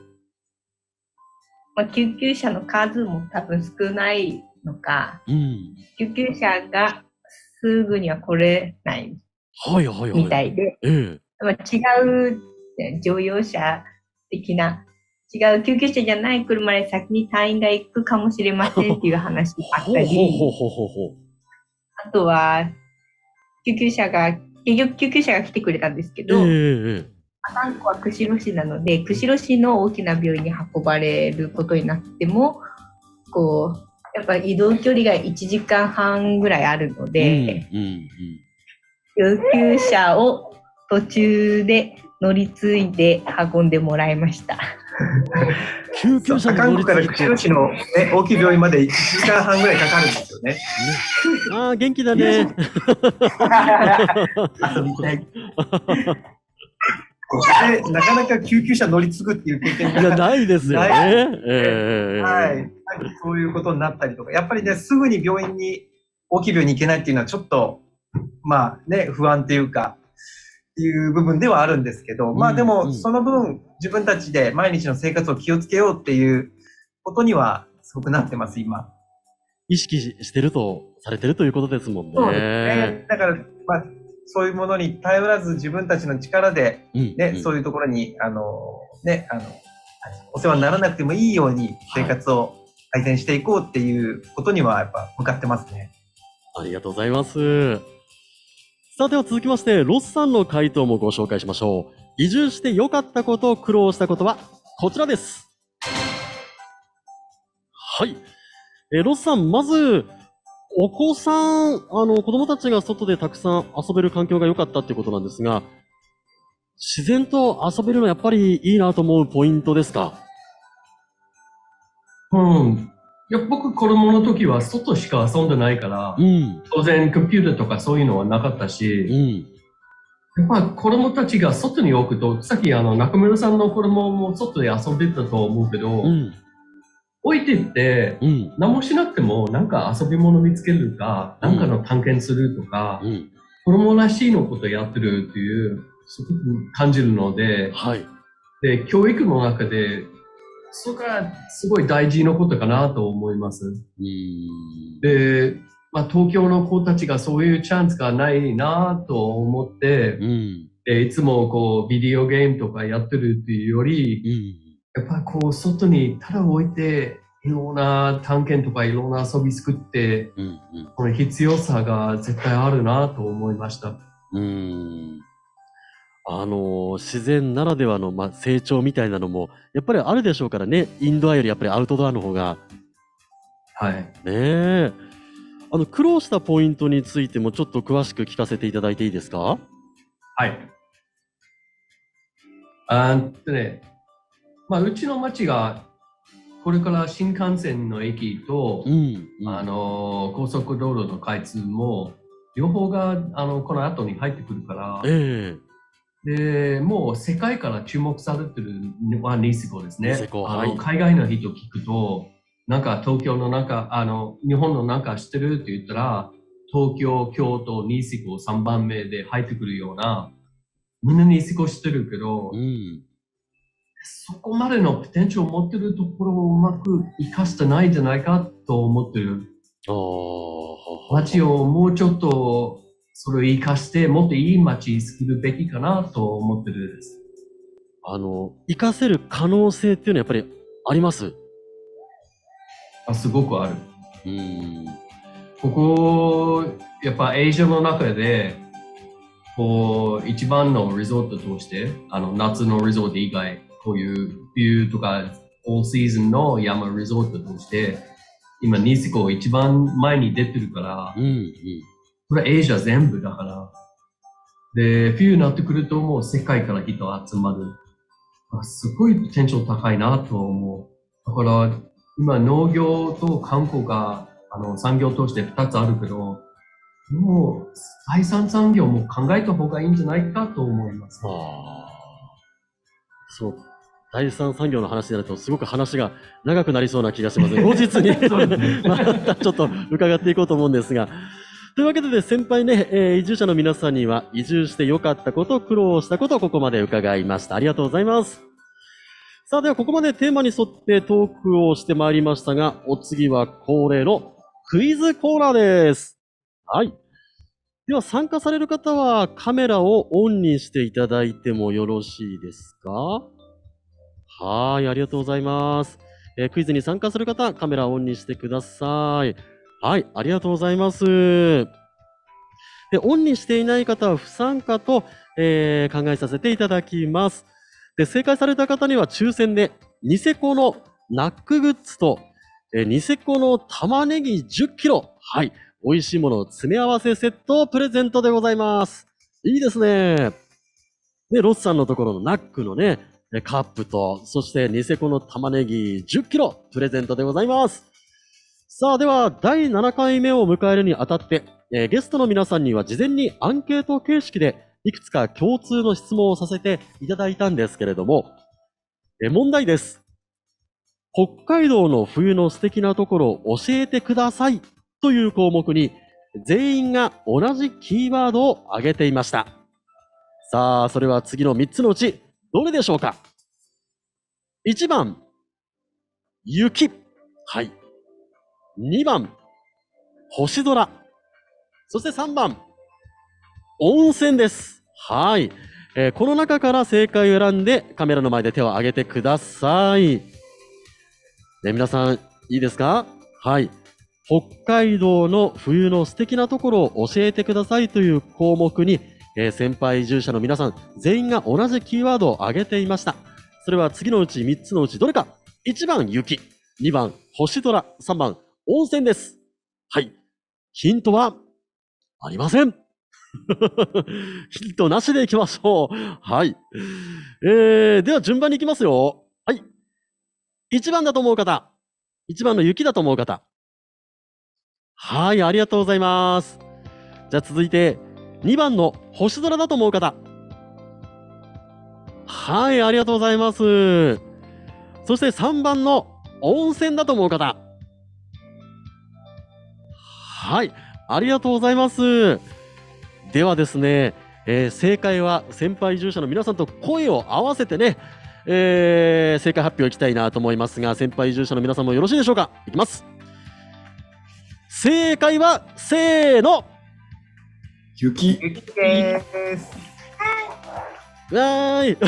救急車の数も多分少ないのか、救急車がすぐには来れないみたいで、違う乗用車的な、違う救急車じゃない車で先に隊員が行くかもしれませんっていう話があったり、あとは結局救急車が来てくれたんですけど、阿寒湖は釧路市なので、釧路市の大きな病院に運ばれることになっても、やっぱり移動距離が1時間半ぐらいあるので、救急車を途中で乗り継いで運んでもらいました。
救急車に乗り継いで、阿寒湖から釧路市の、大きい病院まで1時間半ぐらいかかるんですよね。
ああ、元気だね。
遊びたい。なかなか救急車乗り継ぐっていう経験が
ないですよね。
はい。そういうことになったりとか、やっぱりね、すぐに病院に、大きい病院に行けないっていうのはちょっと、不安っていうか、 っていう部分ではあるんですけど、まあでもその分自分たちで毎日の生活を気をつけようっていうことにはすごくなってます、今。
意識してると、されてるということですもんね。
そうですね。だから、まあ、そういうものに頼らず自分たちの力で、ね、そういうところに、お世話にならなくてもいいように生活を改善していこうっていうことにはやっぱ向かってますね。
ありがとうございます。さあ、では続きまして、ロスさんの回答もご紹介しましょう。移住して良かったこと、苦労したことはこちらです。はい。ロスさん、まず、お子さん、子供たちが外でたくさん遊べる環境が良かったっていうことなんですが、自然と遊べるのはやっぱりいいなと思うポイントですか？
いや、僕、子供の時は外しか遊んでないから、当然コンピューターとかそういうのはなかったし、やっぱ子供たちが外に置くと、さっき中村さんの子供も外で遊んでたと思うけど、置いてって、何もしなくてもなんか遊び物見つけるか、なんかの探検するとか、子供らしいのことやってるっていう、すごく感じるので、で、教育の中で、それがすごい大事なことかなと思います。で、まあ、東京の子たちがそういうチャンスがないなと思って、いつもこうビデオゲームとかやってるっていうより、やっぱりこう外にただ置いていろんな探検とかいろんな遊び作って、この必要さが絶対あるなと思いました。
自然ならではの、成長みたいなのも、やっぱりあるでしょうからね。インドアよりやっぱりアウトドアの方が。
はい。
ねえ。苦労したポイントについてもちょっと詳しく聞かせていただいていいですか？
はい。うちの町が、これから新幹線の駅と、高速道路の開通も、両方が、この後に入ってくるから、で、もう世界から注目されてるのはニセコですね。海外の人聞くと、なんか東京のなんか、日本のなんか知ってるって言ったら、東京、京都、ニセコ3番目で入ってくるような、みんなニセコ知ってるけど、そこまでのポテンシャルを持ってるところをうまく活かしてないんじゃないかと思ってる。街をもうちょっとそれを活かして、もっといい街作るべきかなと思ってるです。
活かせる可能性っていうのはやっぱりあります？
すごくある。ここ、やっぱエイジアの中で、こう、一番のリゾートとして、夏のリゾート以外、こういう冬とか、オールシーズンの山リゾートとして、今、ニセコ一番前に出てるから、これエイジア全部だから。で、冬になってくるともう世界から人集まる。すごいポテンシャル高いなと思う。だから、今農業と観光が産業として2つあるけど、もう第三産業も考えた方がいいんじゃないかと思います。
そう、第三産業の話になるとすごく話が長くなりそうな気がします。後日にまたちょっと伺っていこうと思うんですが。というわけで、先輩ね、移住者の皆さんには移住して良かったこと、苦労したこと、ここまで伺いました。ありがとうございます。さあ、ではここまでテーマに沿ってトークをしてまいりましたが、お次は恒例のクイズコーナーです。はい。では参加される方はカメラをオンにしていただいてもよろしいですか？はい、ありがとうございます。クイズに参加する方、カメラをオンにしてください。はい、ありがとうございます。で、オンにしていない方は不参加と、考えさせていただきます。で、正解された方には抽選で、ニセコのナックグッズと、ニセコの玉ねぎ10キロ、はい、美味しいものを詰め合わせセットをプレゼントでございます。いいですね。で、ロスさんのところのナックのね、カップと、そしてニセコの玉ねぎ10キロプレゼントでございます。さあ、では、第7回目を迎えるにあたって、ゲストの皆さんには事前にアンケート形式でいくつか共通の質問をさせていただいたんですけれども、問題です。北海道の冬の素敵なところを教えてくださいという項目に全員が同じキーワードを挙げていました。 さあ、それは次の3つのうち、どれでしょうか。1番、雪。はい。2番、星空。そして3番、温泉です。はい。この中から正解を選んでカメラの前で手を挙げてください。皆さん、いいですか？はい。北海道の冬の素敵なところを教えてくださいという項目に、先輩移住者の皆さん、全員が同じキーワードを挙げていました。それは次のうち3つのうちどれか。1番雪、2番星空、3番温泉です。はい。ヒントはありません。ヒントなしでいきましょう。はい。では順番にいきますよ。はい。1番だと思う方。1番の雪だと思う方。はい、ありがとうございます。じゃあ続いて、2番の星空だと思う方。はい、ありがとうございます。そして3番の温泉だと思う方。はい、ありがとうございます。ではですね、正解は先輩移住者の皆さんと声を合わせてね、正解発表いきたいなと思いますが、先輩移住者の皆さんもよろしいでしょうか。いきます。正解は、せーの。
雪です。
わーい。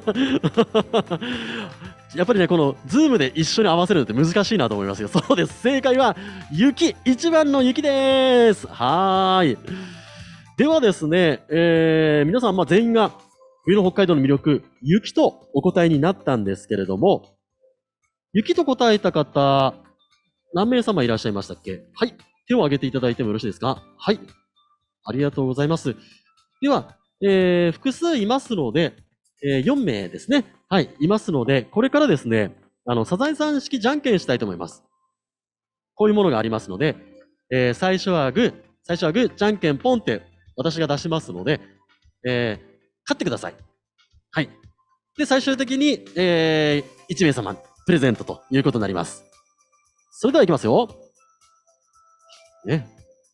やっぱりね、このズームで一緒に合わせるのって難しいなと思いますよ。そうです。正解は雪。1番の雪です。はーい。ではですね、皆さん、全員が冬の北海道の魅力、雪とお答えになったんですけれども、雪と答えた方、何名様いらっしゃいましたっけ？はい。手を挙げていただいてもよろしいですか？はい。ありがとうございます。では、複数いますので、4名ですね。はい。いますので、これからですね、サザエさん式じゃんけんしたいと思います。こういうものがありますので、最初はグー、じゃんけんポンって私が出しますので、勝ってください。はい。で、最終的に、1名様プレゼントということになります。それではいきますよ。ね。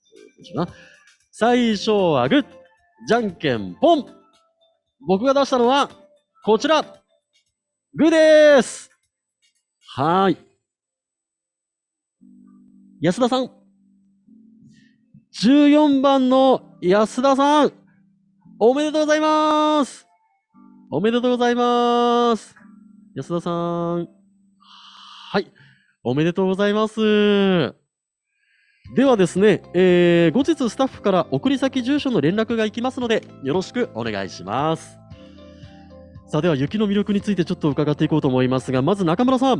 最初はグー、じゃんけんポン。僕が出したのは、こちら。グーです。はーい。安田さん。14番の安田さん。おめでとうございます。おめでとうございます。安田さん。はい。おめでとうございます。ではですね、後日スタッフから送り先住所の連絡が行きますので、よろしくお願いします。さあ、では雪の魅力についてちょっと伺っていこうと思いますが、まず中村さん、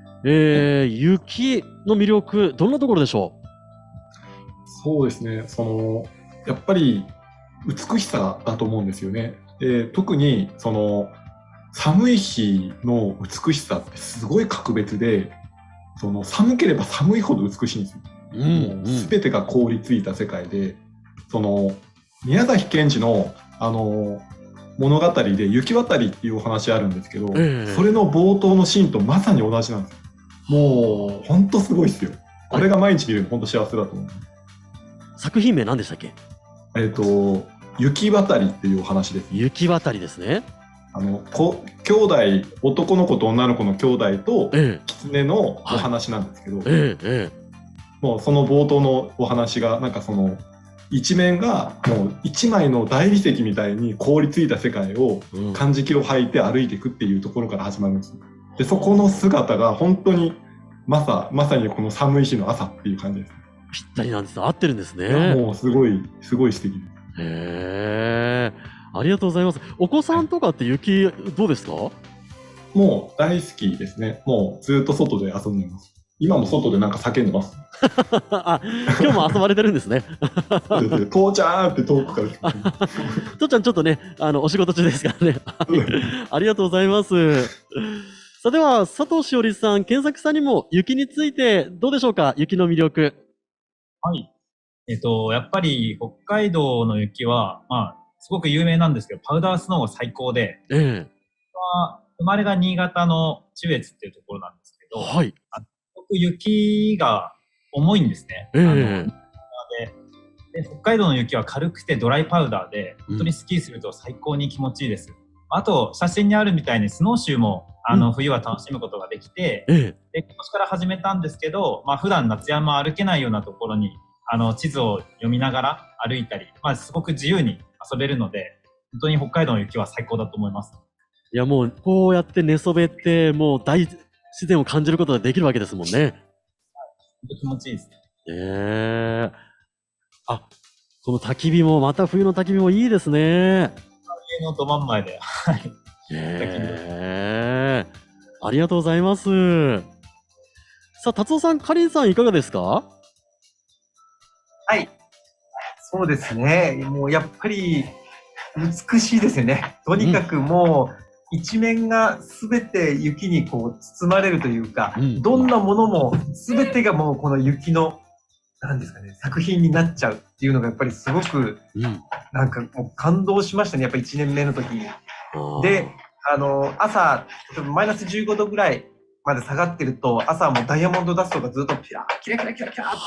雪の魅力、どんなところでしょう？
そうですね、やっぱり美しさだと思うんですよね。特に寒い日の美しさってすごい格別で、寒ければ寒いほど美しいんですよ。全てが凍りついた世界で、宮崎賢治の物語で雪渡りっていうお話あるんですけど、それの冒頭のシーンとまさに同じなんですよ。もう本当すごいですよ。これが毎日見るの本当幸せだと思う。
作品名何でしたっけ？
雪渡りっていうお話です。
雪渡りですね。
兄弟、男の子と女の子の兄弟と狐のお話なんですけど、もうその冒頭のお話がなんか一面がもう一枚の大理石みたいに凍りついた世界を漢字を履いて歩いていくっていうところから始まるんです。でそこの姿が本当にまさにこの寒い日の朝っていう感じです。
ぴったりなんです。合ってるんですね。
もうすごい素敵です。
へー、ありがとうございます。お子さんとかって雪どうですか？
もう大好きですね。もうずっと外で遊んでます。今も外でなんか叫んでます。
あ、今日も遊ばれてるんですね。
父ちゃんって遠くから
父ちゃんちょっとね、お仕事中ですからね。ありがとうございます。さあでは、佐藤しおりさん、健作さんにも雪についてどうでしょうか？雪の魅力。
はい。やっぱり北海道の雪は、すごく有名なんですけど、パウダースノーが最高で、生まれが新潟の中越っていうところなんですけど、
はい。
すごく雪が重いんですね。で、北海道の雪は軽くてドライパウダーで、本当にスキーすると最高に気持ちいいです。あと、写真にあるみたいにスノーシューも冬は楽しむことができて、で今年から始めたんですけど、普段夏山歩けないようなところに地図を読みながら歩いたり、すごく自由に遊べるので、本当に北海道の雪は最高だと思います。
いや、もうこうやって寝そべってもう大自然を感じることができるわけですもんね。
本当気持ちいいですね。
あ、この焚き火もまた冬の焚き火もいいですね。
家のど真ん前で、はい。
ありがとうございます。さあ、達夫さん、かりんさんいかがですか？
はい、そうですね。もうやっぱり美しいですよね。とにかくもう一面がすべて雪にこう包まれるというか、どんなものもすべてがもうこの雪のなんですかね、作品になっちゃうっていうのがやっぱりすごく、なんかもう感動しましたね、やっぱ1年目の時に。で、朝、マイナス15度ぐらいまで下がってると、朝はもうダイヤモンドダストがずっとキラキラキラキラキラって、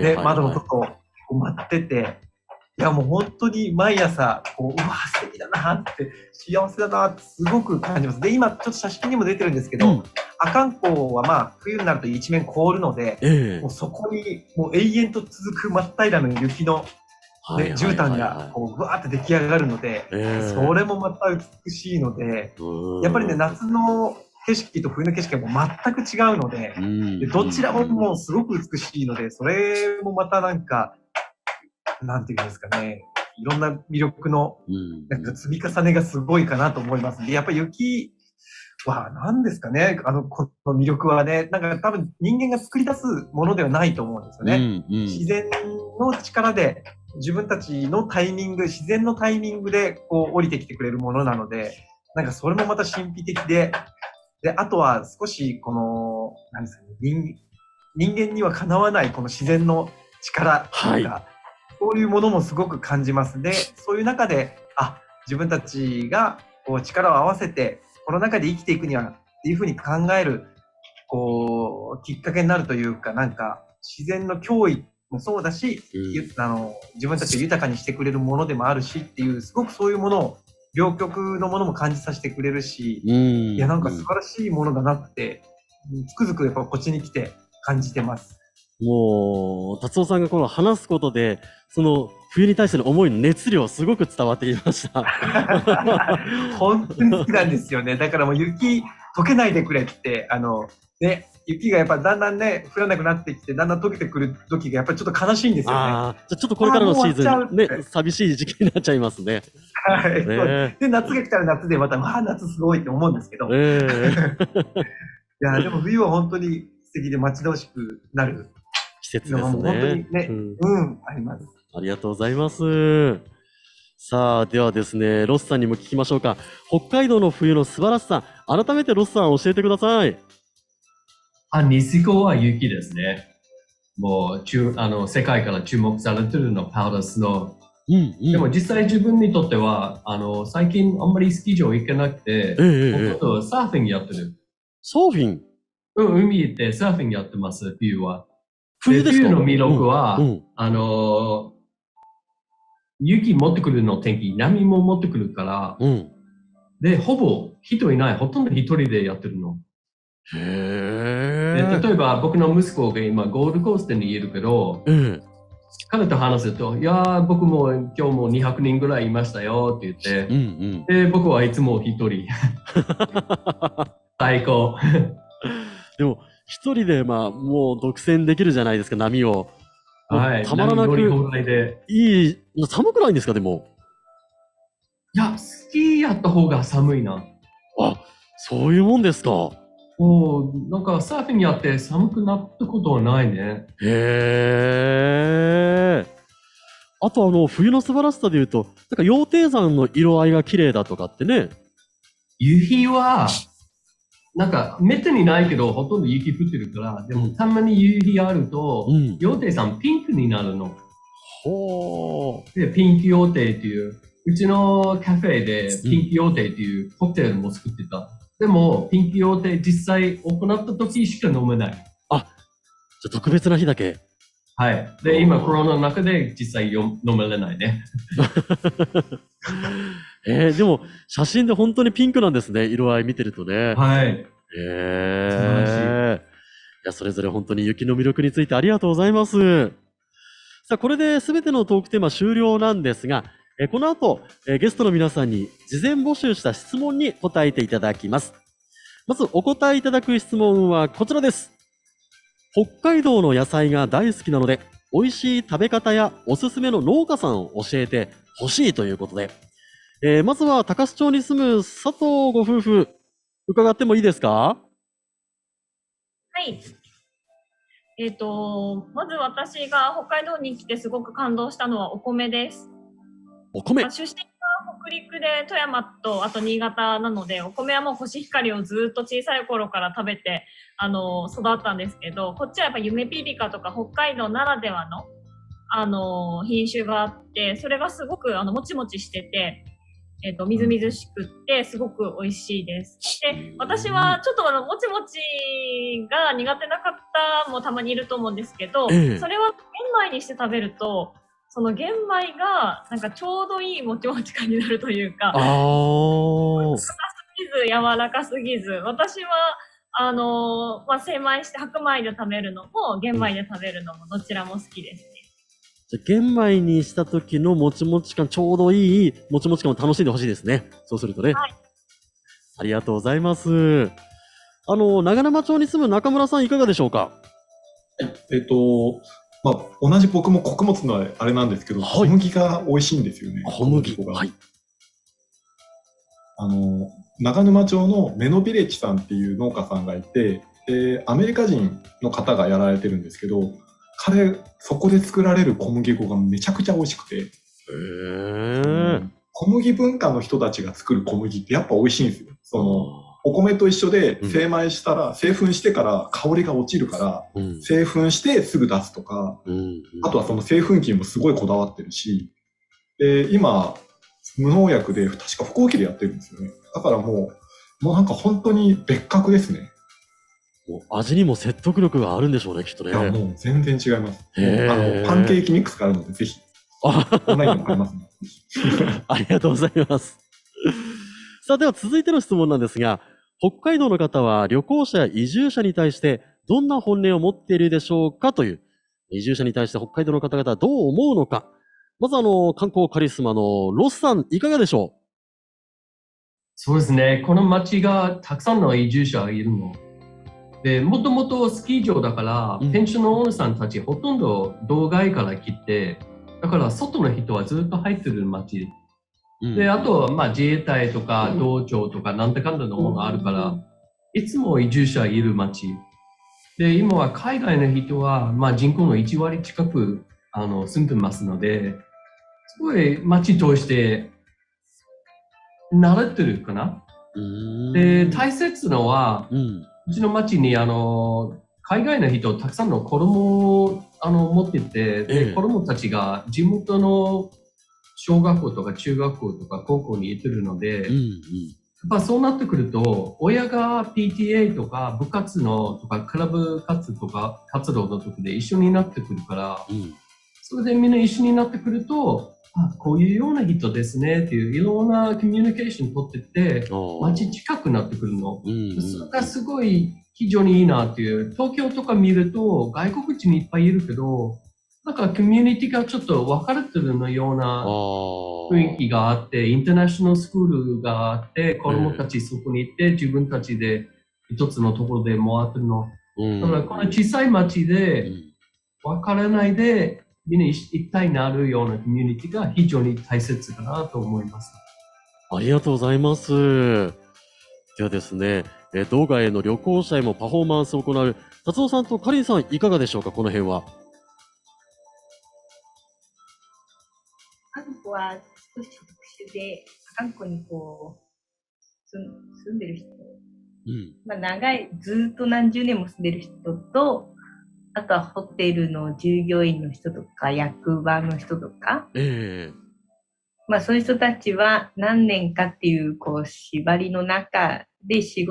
で、窓の外を待ってて、いやもう本当に毎朝、うわ、素敵だなって、幸せだなってすごく感じます。で、今ちょっと写真にも出てるんですけど、阿寒湖は冬になると一面凍るので、もうそこにもう永遠と続く真っ平らの雪の絨毯がこうぐわーって出来上がるので、それもまた美しいので、やっぱりね、夏の景色と冬の景色はもう全く違うので、どちらももうすごく美しいので、それもまたなんか、なんていうんですかね、いろんな魅力のなんか積み重ねがすごいかなと思います。で、やっぱり雪は何ですかね、この魅力はね、なんか多分人間が作り出すものではないと思うんですよね。自然の力で自分たちのタイミング、自然のタイミングでこう降りてきてくれるものなので、なんかそれもまた神秘的で、あとは少しこの、なんですかね、人間にはかなわないこの自然の力というか、そういうものもすごく感じます。で、そういう中で、自分たちがこう力を合わせて、この中で生きていくにはっていうふうに考える、こう、きっかけになるというか、なんか、自然の脅威もそうだし、自分たちを豊かにしてくれるものでもあるしっていう、すごくそういうものを、両極のものも感じさせてくれるし、いや、なんか素晴らしいものだなって、つくづくやっぱこっちに来て感じてます。
もう、達夫さんがこの話すことで、その冬に対しての思いの熱量すごく伝わってきました。
本当に好きなんですよね。だからもう雪溶けないでくれって、ね、雪がやっぱだんだんね、降らなくなってきて、だんだん溶けてくる時がやっぱりちょっと悲しいんですよね。
じゃあちょっとこれからのシーズンね、寂しい時期になっちゃいますね。
はい。で、夏が来たら夏でまた、夏すごいって思うんですけど。いや、でも冬は本当に素敵で待ち遠しくなる。
季節ですね。
本当にね、あります。
ありがとうございます。さあ、ではですね、ロスさんにも聞きましょうか。北海道の冬の素晴らしさ、改めてロスさん教えてください。
西高は雪ですね。もう世界から注目されているのパウダースノー。でも実際自分にとっては最近あんまりスキー場行けなくて、ほとんどサーフィンやってる。
サーフィン？
海行ってサーフィンやってます、冬は。
冬ですか？
冬の魅力は、雪持ってくるの天気、波も持ってくるから、で、ほぼ人いない、ほとんど一人でやってるの。例えば僕の息子が今ゴールドコーストにいるけど、彼と話すと、いやー、僕も今日も200人ぐらいいましたよって言って、で、僕はいつも一人。最高。
でも、一人でもう独占できるじゃないですか、波を。
はい、
たまらなくいい、寒くないんですか、でも。
いや、スキーやった方が寒いな。
そういうもんですか。
なんかサーフィンやって寒くなったことはないね。
あと冬の素晴らしさでいうと、なんか羊蹄山の色合いが綺麗だとかってね。
夕日は、なんかめったにないけど、ほとんど雪降ってるから、でもたまに夕日あると、羊蹄山ピンクになるの。で、ピンク羊蹄っていう、うちのカフェでピンク羊蹄っていうコクテルも作ってた。でも、ピンク羊蹄実際行った時しか飲めない。
じゃあ特別な日だけ。
はい。で、今コロナの中で実際飲めれないね。
でも写真で本当にピンクなんですね。色合い見てるとね。
はい。
いや、それぞれ本当に雪の魅力についてありがとうございます。さあ、これで全てのトークテーマ終了なんですが、この後、ゲストの皆さんに事前募集した質問に答えていただきます。まずお答えいただく質問はこちらです。北海道の野菜が大好きなので、美味しい食べ方やおすすめの農家さんを教えてほしいということで、まずは高須町に住む佐藤ご夫婦、伺ってもいいですか？
はい。まず私が北海道に来てすごく感動したのはお米です。
お米？
出身が北陸で富山とあと新潟なので、お米はもうコシヒカリをずっと小さい頃から食べて育ったんですけど、こっちはやっぱゆめぴりかとか北海道ならではの品種があって、それがすごくもちもちしてて、みずみずしくってすごく美味しいです。で、私はちょっともちもちが苦手な方もたまにいると思うんですけど、それは玄米にして食べると、その玄米がなんかちょうどいいもちもち感になるというか、硬すぎず柔らかすぎず、私は精米して白米で食べるのも玄米で食べるのもどちらも好きですね。
玄米にした時のもちもち感、ちょうどいいもちもち感を楽しんでほしいですね。そうするとね。はい。ありがとうございます。長沼町に住む中村さんいかがでしょうか？
同じ僕も穀物のあれなんですけど、小麦が美味しいんですよね。
小麦が。はい。
長沼町のメノビレッジさんっていう農家さんがいて、アメリカ人の方がやられてるんですけど、そこで作られる小麦粉がめちゃくちゃ美味しくて、小麦文化の人たちが作る小麦ってやっぱ美味しいんですよ。お米と一緒で精米したら、製粉してから香りが落ちるから、製粉してすぐ出すとか、あとはその製粉機もすごいこだわってるし、今無農薬で確か不耕起でやってるんですよね。だからもうなんか本当に別格ですね。
味にも説得力があるんでしょうね、きっとね。
いや、もう全然違います。パンケーキミックスがあるので、ぜひ。オンラインでも買えますね。
ありがとうございます。さあ、では続いての質問なんですが、北海道の方は旅行者や移住者に対してどんな本音を持っているでしょうかという、移住者に対して北海道の方々はどう思うのか。まず観光カリスマのロスさん、いかがでしょう？
そうですね。この町がたくさんの移住者がいるの。で、もともとスキー場だから、ペンションのオーナーさんたちほとんど道外から来て、だから外の人はずっと入ってる町。で、あとは自衛隊とか道庁とかなんてかんだのものがあるから、いつも移住者いる町。で、今は海外の人は、人口の1割近く住んでますので、すごい町として慣れてるかな。で、大切なのは、うちの町に海外の人たくさんの子供を持ってて、で子供たちが地元の小学校とか中学校とか高校に行ってるので、やっぱそうなってくると親が PTA とか部活のとかクラブ活動の時で一緒になってくるから、それでみんな一緒になってくると、こういうような人ですねっていういろんなコミュニケーション取ってて、街近くなってくるの。それがすごい非常にいいなっていう。東京とか見ると外国人いっぱいいるけど、なんかコミュニティがちょっと分かれてるのような雰囲気があって、インターナショナルスクールがあって、子供たちそこに行って自分たちで一つのところで回ってるの。だからこの小さい町で分からないで、みんな一体になるようなコミュニティが非常に大切かなと思います。
ありがとうございます。ではですね、道外への旅行者へもパフォーマンスを行う達夫さんとかりんさんいかがでしょうか、この辺は。
韓国は少し特殊で、韓国に住んでる人、ずっと何十年も住んでる人と、あとはホテルの従業員の人とか、役場の人とか、そういう人たちは何年かっていう縛りの中で仕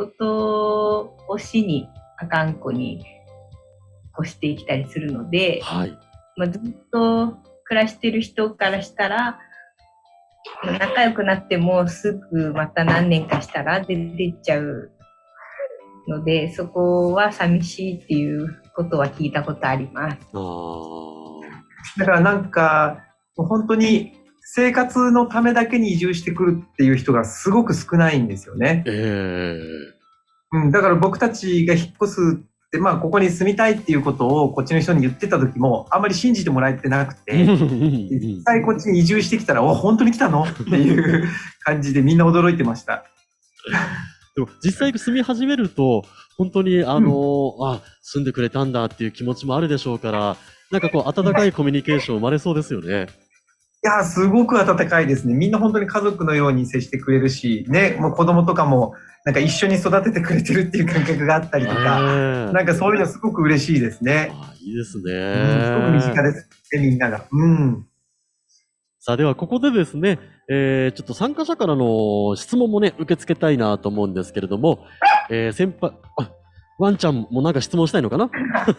事をしに韓国に越してきたりするので、 ずっと暮らしてる人からしたら、仲良くなってもすぐまた何年かしたら出てっちゃうので、そこは寂しいっていうことは聞いたことあります。
だからなんか本当に生活のためだけに移住してくるっていう人がすごく少ないんですよね。だから僕たちが引っ越すって、ここに住みたいっていうことをこっちの人に言ってた時もあんまり信じてもらえてなくて実際こっちに移住してきたら本当に来たのっていう感じでみんな驚いてました。
でも実際住み始めると本当に住んでくれたんだっていう気持ちもあるでしょうから、なんかこう温かいコミュニケーション生まれそうですよね。
いや、すごく温かいですね。みんな本当に家族のように接してくれるし、ね、もう子供とかもなんか一緒に育ててくれてるっていう感覚があったりとか、なんかそういうのすごく嬉しいですね。
いいですね。
すごく身近ですね、みんなが。
さあ、ではここでですね、ちょっと参加者からの質問もね、受け付けたいなと思うんですけれども、先輩、ワンちゃんもなんか質問したいのかな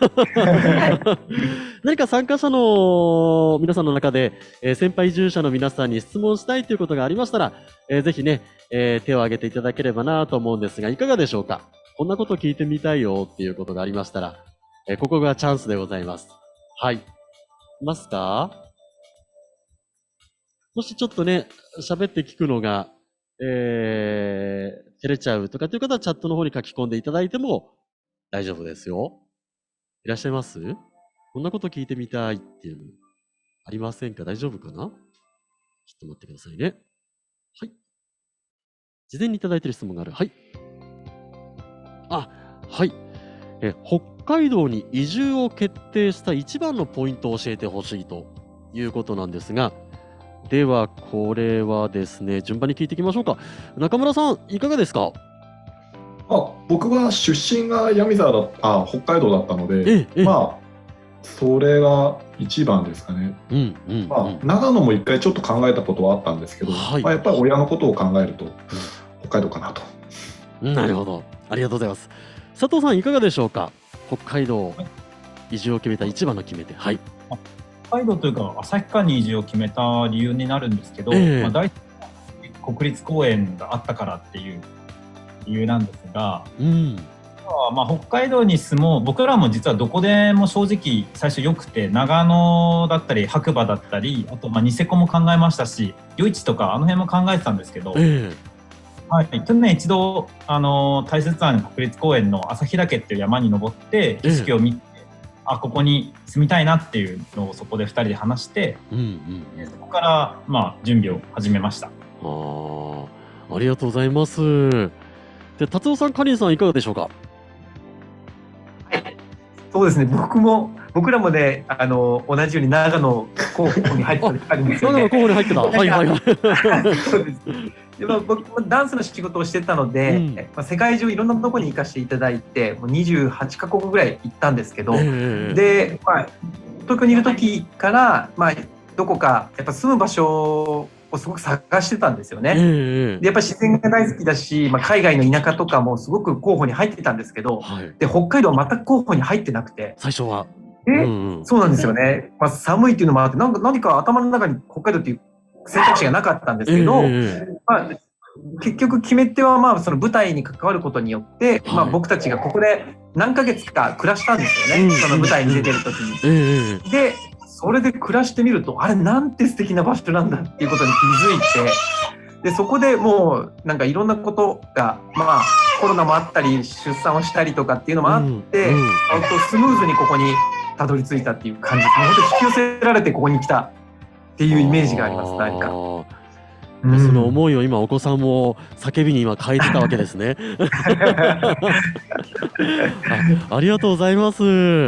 何か参加者の皆さんの中で、先輩移住者の皆さんに質問したいということがありましたら、ぜひね、手を挙げていただければなと思うんですが、いかがでしょうか。こんなこと聞いてみたいよっていうことがありましたら、ここがチャンスでございます。はい。いますか？もしちょっとね、喋って聞くのが、照れちゃうとかっていう方はチャットの方に書き込んでいただいても大丈夫ですよ。いらっしゃいます？こんなこと聞いてみたいっていうのありませんか？大丈夫かな？ちょっと待ってくださいね。はい。事前にいただいている質問がある。はい。はい。北海道に移住を決定した一番のポイントを教えてほしいということなんですが、ではこれはですね、順番に聞いていきましょうか。中村さん、いかがですか？
僕は出身が北海道だったので、それが一番ですかね。長野も一回ちょっと考えたことはあったんですけど、やっぱり親のことを考えると北海道かなと。
なるほど、ありがとうございます。佐藤さん、いかがでしょうか？北海道移住を決めた一番の決め手。はい。
北海道というか旭川に移住を決めた理由になるんですけど、大体国立公園があったからっていう理由なんですが、北海道に住もう、僕らも実はどこでも正直最初良くて、長野だったり白馬だったり、あとニセコも考えましたし、余市とかあの辺も考えてたんですけど、去年一度大雪山国立公園の旭岳っていう山に登って景色を見て、ここに住みたいなっていうのをそこで2人で話して、そこから準備を始めました。
ありがとうございます。で、達夫さん、かりんさん、いかがでしょうか？
そうですね、僕らもね、同じように長野候補に入ってたんですよね。
長野候補に入ってた。はいはいはい。
そうです。で僕もダンスの仕事をしてたので、世界中いろんなところに行かせていただいて、もう28カ国ぐらい行ったんですけど、で、東京にいる時から、どこかやっぱ住む場所をすごく探してたんですよね。でやっぱり自然が大好きだし、海外の田舎とかもすごく候補に入ってたんですけど、で北海道は全く候補に入ってなくて、
最初は。
そうなんですよね。寒いっていうのもあって、何か頭の中に北海道っていう選択肢がなかったんですけど、結局決め手はその舞台に関わることによって、僕たちがここで何ヶ月か暮らしたんですよね、その舞台に出てる時に。でそれで暮らしてみると、あれなんて素敵な場所なんだっていうことに気づいて、でそこでもうなんかいろんなことが、コロナもあったり出産をしたりとかっていうのもあって、本当スムーズにここにたどり着いたっていう感じです。本当に引き寄せられてここに来たっていうイメージがあります。何か
その思いを今お子さんも叫びに今変えてたわけですね。ありがとうございます。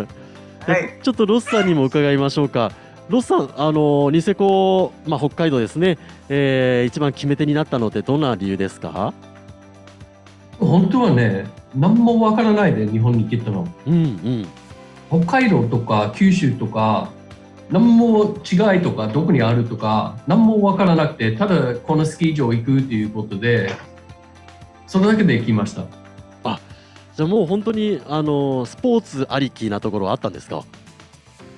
ちょっとロスさんにも伺いましょうか。ロスさん、ニセコ、北海道ですね、一番決め手になったのってどんな理由ですか？
本当はね、何もわからないで日本に来たの。北海道とか九州とか何も違いとかどこにあるとか何もわからなくて、ただこのスキー場行くっていうことでそれだけで行きました。
じゃあもう本当にスポーツありきなところあったんですか？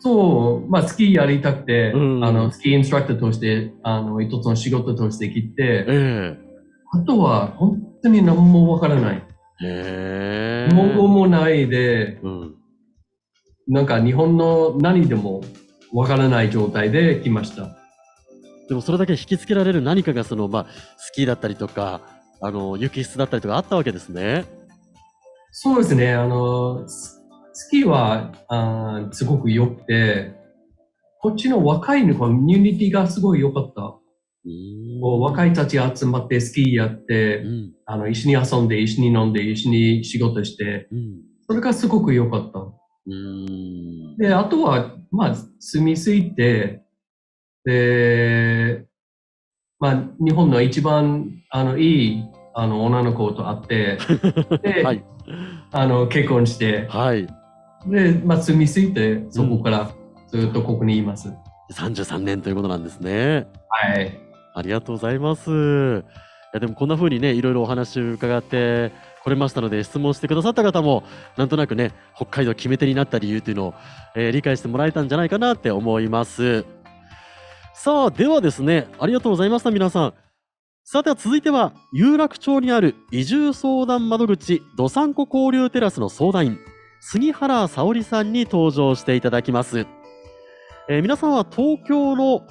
そう、まあ、スキーやりたくて、スキーインストラクターとして、一つの仕事として来て、あとは本当に何もわからない。文語もないで、なんか日本の何でもわからない状態で来ました。
でもそれだけ引きつけられる何かがスキーだったりとか、雪質だったりとかあったわけですね。
そうですね。スキーはすごく良くて、こっちの若いコミュニティがすごい良かった。若いたち集まってスキーやって、一緒に遊んで、一緒に飲んで、一緒に仕事して、それがすごく良かった。で、あとは、まあ、住み着いて、で、まあ、日本の一番いい女の子と会って、で、はい、結婚して、はい、で、まあ、住み着いて、そこからずっとここにいます。
33年ということなんですね。
はい。
ありがとうございます。いやでもこんな風にね、いろいろお話を伺ってこれましたので、質問してくださった方もなんとなくね、北海道決め手になった理由というのを、理解してもらえたんじゃないかなって思います。さあ、ではですね、ありがとうございました皆さん。さては続いては、有楽町にある移住相談窓口どさんこ交流テラスの相談員、杉原沙織さんに登場していただきます。皆さんは東京の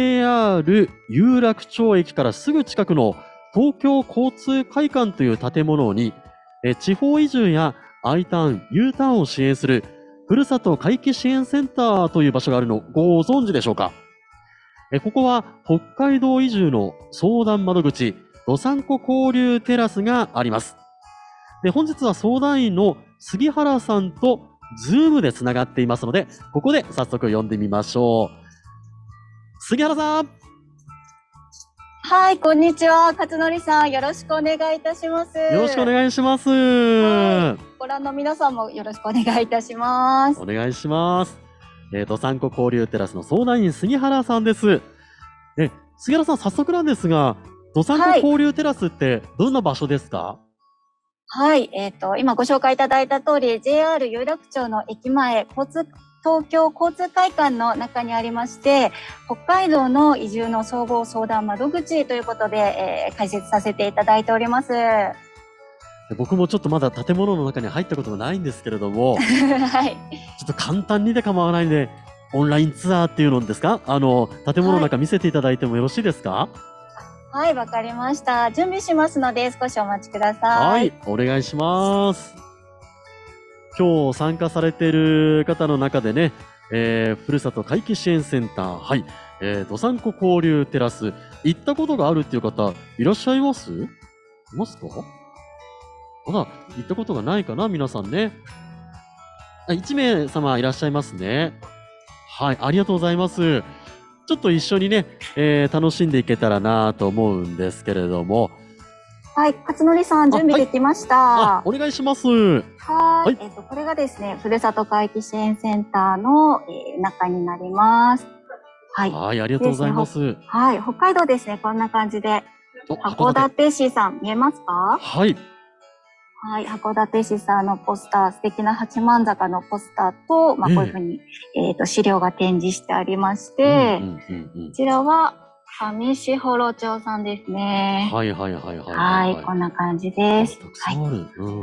JR 有楽町駅からすぐ近くの東京交通会館という建物に、地方移住や I ターン、U ターンを支援するふるさと回帰支援センターという場所があるのご存知でしょうか。ここは北海道移住の相談窓口どさんこ交流テラスがあります。で、本日は相談員の杉原さんとズームでつながっていますので、ここで早速呼んでみましょう。杉原さん。
はい、こんにちは。勝則さん、よろしくお願いいたします。
よろしくお願いします。
ご覧の皆さんもよろしくお願いいたします。
お願いします。どさんこ交流テラスの相談員杉原さんです。杉原さん、早速なんですが、どさんこ交流テラスってどんな場所ですか？
はい、今ご紹介いただいた通り、JR 有楽町の駅前、東京交通会館の中にありまして、北海道の移住の総合相談窓口ということで、開設させていただいております。
僕もちょっとまだ建物の中に入ったことがないんですけれども、はい、ちょっと簡単にで構わないんで、オンラインツアーっていうのですか、建物の中見せていただいてもよろしいですか？
はい、わかりました。準備しますので少しお待ちください。
はい、お願いします。今日参加されている方の中でね、ふるさと回帰支援センター、はい、どさんこ交流テラス、行ったことがあるっていう方いらっしゃいます？いますか？まだ行ったことがないかな、皆さんね。1名様いらっしゃいますね。はい、ありがとうございます。ちょっと一緒にね、楽しんでいけたらなと思うんですけれども。
はい、勝則さん、準備できました。
はい、お願いします。
はい、これがですね、ふるさと回帰支援センターの、中になります。はい。
はい、ありがとうございます。
はい、北海道ですね、こんな感じで。函館市さん、見えますか？
はい。
はい、函館市さんのポスター、素敵な八幡坂のポスターと、まあ、こういうふうに、資料が展示してありまして、こちらは上士幌町さんですね。
はいはいはいはい。はい、
こんな感じです。はい。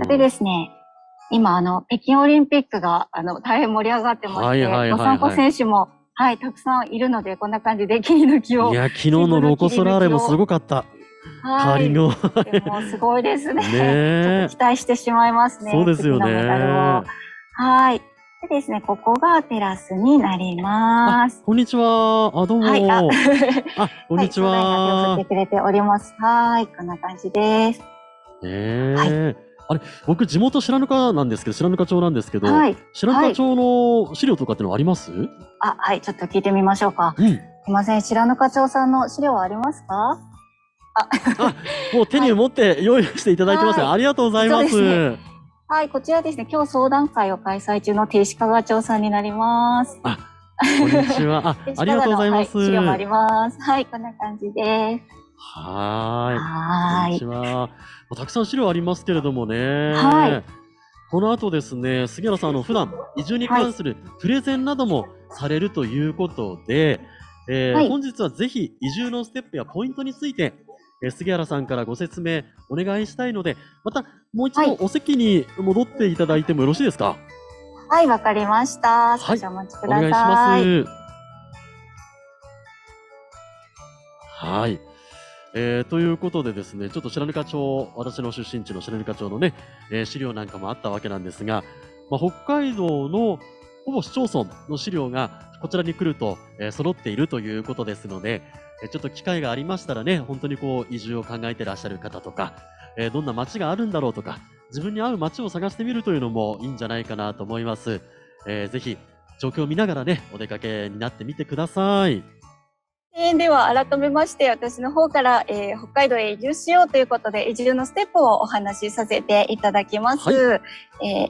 でですね、今北京オリンピックが大変盛り上がってまして、どさんこ選手もはい、たくさんいるので、こんな感じで切り抜きを。
いや、昨日のロコ・ソラーレもすごかった。
はい。でもすごいですね。ちょっと期待してしまいますね。
そうですよね。
はい。でですね、ここがテラスになります。
こんにちは。どうも。はい、こんにちは。
送ってくれております。はい、こんな感じです。
あれ、僕地元白糠なんですけど、白糠町なんですけど、白糠町の資料とかってのあります？
はい、ちょっと聞いてみましょうか。すいません、白糠町さんの資料はありますか？
もう手に持って用意していただいてますね。ありがとうございます。
はい、こちらですね、今日相談会を開催中の亭主香川町さんになります。
こんにちは。ありがとうございます。
資料もあります。はい、こんな感じです。
はい。こんにちは。たくさん資料ありますけれどもね。この後ですね、杉原さん、普段移住に関するプレゼンなどもされるということで、
はい、
本日はぜひ移住のステップやポイントについて、杉原さんからご説明お願いしたいので、またもう一度お席に戻っていただいてもよろしいですか？
はい、わかりました。少しお待ちください。お願いします。
はい。ということでですね、ちょっと白糠町、私の出身地の白糠町のね、資料なんかもあったわけなんですが、北海道のほぼ市町村の資料がこちらに来ると、揃っているということですので、ちょっと機会がありましたらね、本当にこう移住を考えてらっしゃる方とか、どんな街があるんだろうとか、自分に合う街を探してみるというのもいいんじゃないかなと思います。ぜひ状況を見ながらね、お出かけになってみてください。
では改めまして私の方から、北海道へ移住しようということで移住のステップをお話しさせていただきます。はい、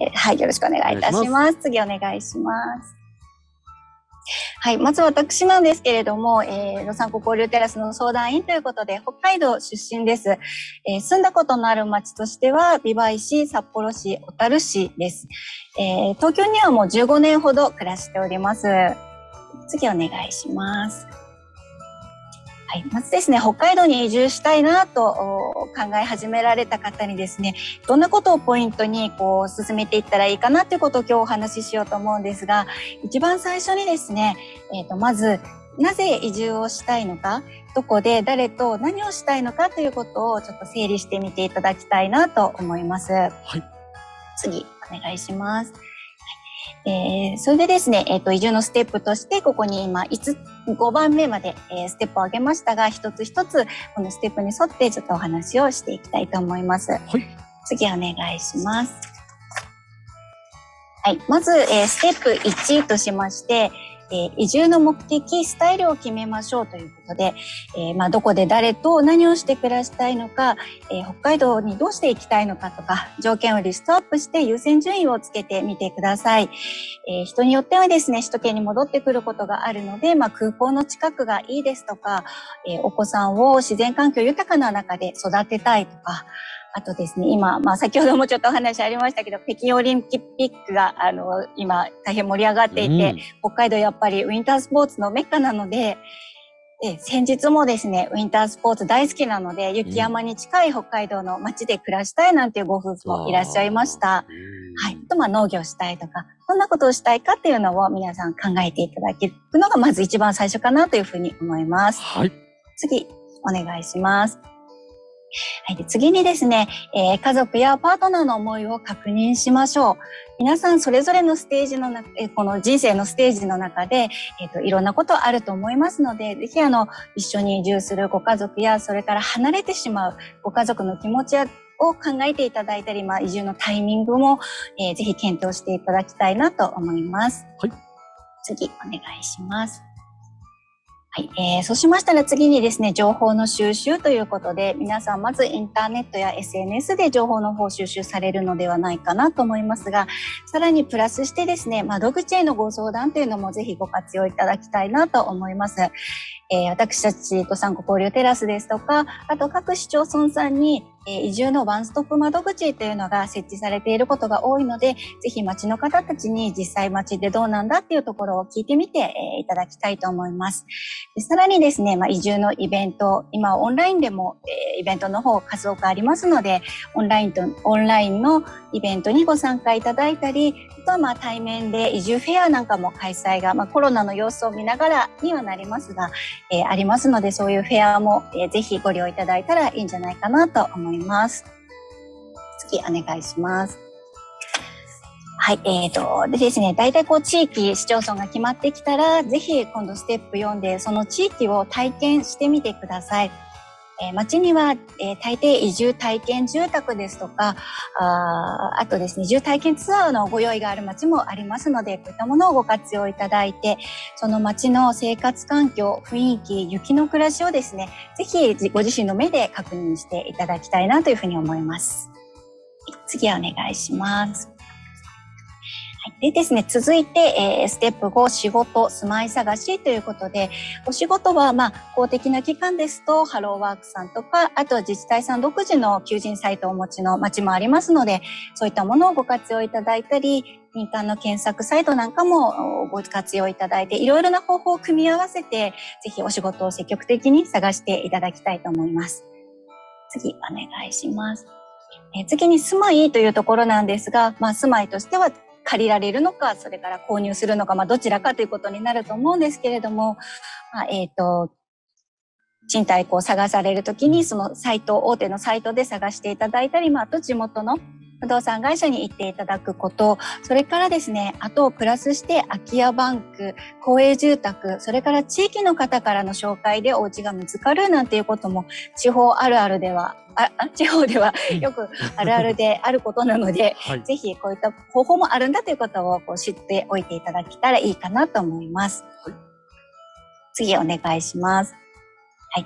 はい、よろしくお願いいたします。次お願いします。はい、まず私なんですけれども、どさんこ交流テラスの相談員ということで北海道出身です。住んだことのある町としては美唄市、札幌市、小樽市です。東京にはもう15年ほど暮らしております。次お願いします。はい、まずですね、北海道に移住したいなと考え始められた方にですね、どんなことをポイントにこう進めていったらいいかなということを今日お話ししようと思うんですが、一番最初にですね、まずなぜ移住をしたいのか、どこで誰と何をしたいのかということをちょっと整理してみていただきたいなと思います。はい、次お願いします。それでですね、移住のステップとして、ここに今、5番目まで、ステップを挙げましたが、一つ一つ、このステップに沿って、ちょっとお話をしていきたいと思います。はい、次、お願いします。はい、まず、ステップ1としまして、移住の目的、スタイルを決めましょうということで、どこで誰と何をして暮らしたいのか、北海道にどうして行きたいのかとか、条件をリストアップして優先順位をつけてみてください。人によってはですね、首都圏に戻ってくることがあるので、空港の近くがいいですとか、お子さんを自然環境豊かな中で育てたいとか、あとですね、今、先ほどもちょっとお話ありましたけど、北京オリンピックが、今、大変盛り上がっていて、北海道やっぱりウィンタースポーツのメッカなので、先日もですね、ウィンタースポーツ大好きなので、雪山に近い北海道の街で暮らしたいなんていうご夫婦もいらっしゃいました。はい。あと、農業したいとか、どんなことをしたいかっていうのを皆さん考えていただけるのが、まず一番最初かなというふうに思います。はい。次、お願いします。はい、で次にですね、家族やパートナーの思いを確認しましょう。皆さんそれぞれのステージの中、この人生のステージの中で、いろんなことあると思いますので、ぜひ一緒に移住するご家族や、それから離れてしまうご家族の気持ちを考えていただいたり、移住のタイミングも、ぜひ検討していただきたいなと思います。はい。次、お願いします。はい、そうしましたら次にですね、情報の収集ということで、皆さんまずインターネットや SNS で情報の方収集されるのではないかなと思いますが、さらにプラスしてですね、窓口へのご相談というのもぜひご活用いただきたいなと思います。私たちと産後交流テラスですとか、あと各市町村さんに移住のワンストップ窓口というのが設置されていることが多いので、ぜひ町の方たちに実際町でどうなんだっていうところを聞いてみていただきたいと思います。でさらにですね、移住のイベント、今オンラインでもイベントの方数多くありますので、オンラインのイベントにご参加いただいたり、あとは対面で移住フェアなんかも開催が、コロナの様子を見ながらにはなりますが、ありますので、そういうフェアも、ぜひご利用いただいたらいいんじゃないかなと思います。次、お願いします。はい、でですね、大体地域、市町村が決まってきたら、ぜひ今度ステップ4でその地域を体験してみてください。町には、大抵移住体験住宅ですとか、あとですね、移住体験ツアーのご用意がある町もありますので、こういったものをご活用いただいて、その町の生活環境、雰囲気、雪の暮らしをですね、ぜひご自身の目で確認していただきたいなというふうに思います。次お願いします。 でですね、続いて、ステップ5、仕事、住まい探しということで、お仕事は、公的な機関ですと、ハローワークさんとか、あと自治体さん独自の求人サイトをお持ちの町もありますので、そういったものをご活用いただいたり、民間の検索サイトなんかもご活用いただいて、いろいろな方法を組み合わせて、ぜひお仕事を積極的に探していただきたいと思います。次、お願いします。次に住まいというところなんですが、住まいとしては、借りられるのか、それから購入するのか、どちらかということになると思うんですけれども、賃貸を探されるときに、そのサイト、大手のサイトで探していただいたり、あと地元の不動産会社に行っていただくこと、それからですね、あとプラスして空き家バンク、公営住宅、それから地域の方からの紹介でお家が見つかるなんていうことも地方ではよくあるあるであることなので、はい、ぜひこういった方法もあるんだということを知っておいていただけたらいいかなと思います。はい、次お願いします。はい。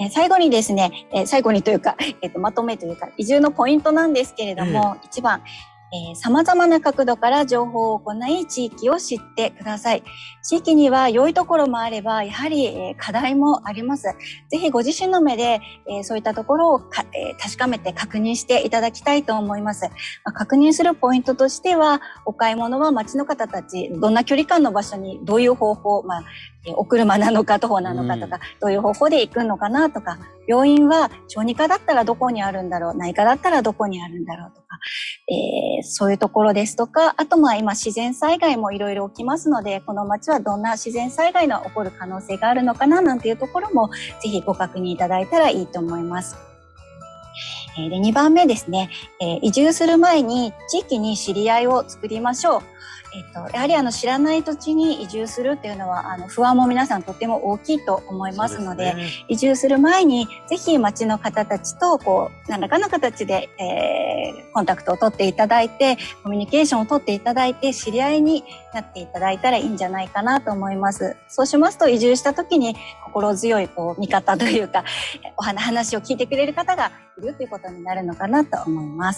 最後にですね、最後にというか、まとめというか、移住のポイントなんですけれども、1番、様々な角度から情報を行い、地域を知ってください。地域には良いところもあれば、やはり、課題もあります。ぜひご自身の目で、そういったところを確かめて確認していただきたいと思います。確認するポイントとしては、お買い物は街の方たち、どんな距離感の場所にどういう方法、お車なのか徒歩なのかとか、どういう方法で行くのかなとか、病院は小児科だったらどこにあるんだろう、内科だったらどこにあるんだろうとか、そういうところですとか、あと今自然災害もいろいろ起きますので、この町はどんな自然災害が起こる可能性があるのかななんていうところもぜひご確認いただいたらいいと思います。で、2番目ですね、移住する前に地域に知り合いを作りましょう。やはり知らない土地に移住するっていうのは不安も皆さんとっても大きいと思いますので、移住する前にぜひ町の方たちと何らかの形で、コンタクトを取っていただいて、コミュニケーションを取っていただいて、知り合いになっていただいたらいいんじゃないかなと思います。そうしますと移住した時に心強い味方というか、話を聞いてくれる方がいるということになるのかなと思います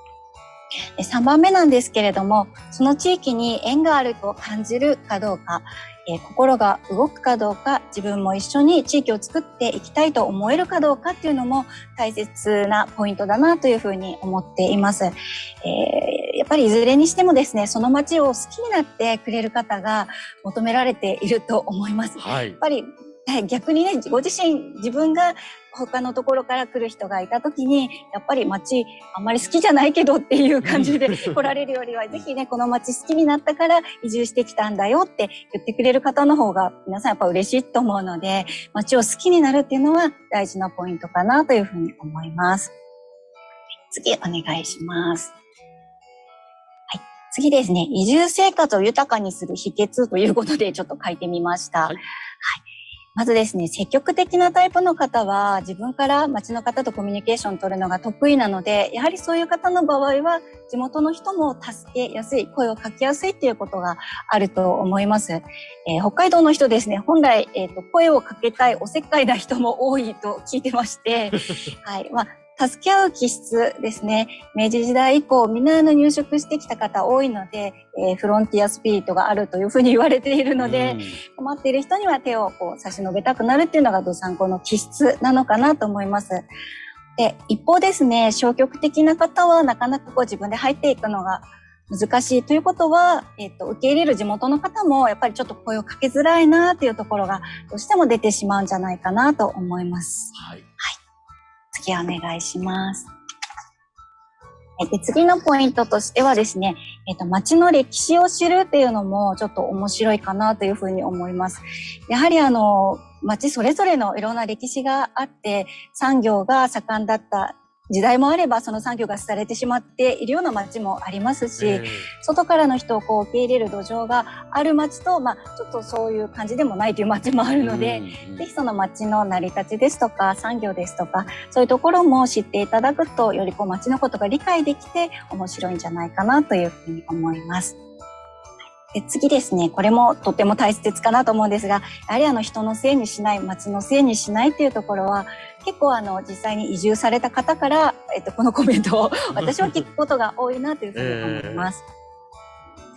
。3番目なんですけれども、その地域に縁があると感じるかどうか、心が動くかどうか、自分も一緒に地域を作っていきたいと思えるかどうかっていうのも大切なポイントだなというふうに思っています。やっぱりいずれにしてもですね、その街を好きになってくれる方が求められていると思います。はい、やっぱり逆にね、ご自身、自分が他のところから来る人がいたときに、やっぱり街あんまり好きじゃないけどっていう感じで来られるよりは、ぜひね、この街好きになったから移住してきたんだよって言ってくれる方の方が皆さんやっぱ嬉しいと思うので、街を好きになるっていうのは大事なポイントかなというふうに思います。次お願いします。はい、次ですね、移住生活を豊かにする秘訣ということでちょっと書いてみました。はい。まずですね、積極的なタイプの方は自分から町の方とコミュニケーションを取るのが得意なので、やはりそういう方の場合は地元の人も助けやすい、声をかけやすいっていうことがあると思います。北海道の人ですね、本来、声をかけたいおせっかいな人も多いと聞いてまして、はい、助け合う気質ですね。明治時代以降、みんな入植してきた方多いので、フロンティアスピリットがあるというふうに言われているので、困っている人には手を差し伸べたくなるっていうのが道産子の気質なのかなと思います。で、一方ですね、消極的な方はなかなか自分で入っていくのが難しいということは、受け入れる地元の方もやっぱりちょっと声をかけづらいなっていうところがどうしても出てしまうんじゃないかなと思います。はい。はい。次お願いします。で、次のポイントとしてはですね、町の歴史を知るっていうのもちょっと面白いかなというふうに思います。やはり町それぞれのいろんな歴史があって、産業が盛んだった時代もあれば、その産業が廃れてしまっているような町もありますし、外からの人を受け入れる土壌がある町と、ちょっとそういう感じでもないという町もあるので、ぜひその町の成り立ちですとか、産業ですとか、そういうところも知っていただくと、より町のことが理解できて面白いんじゃないかなというふうに思います。で、次ですね、これもとっても大切かなと思うんですが、やはり人のせいにしない、町のせいにしないっていうところは、結構実際に移住された方から、このコメントを私は聞くことが多いなというふうに思います。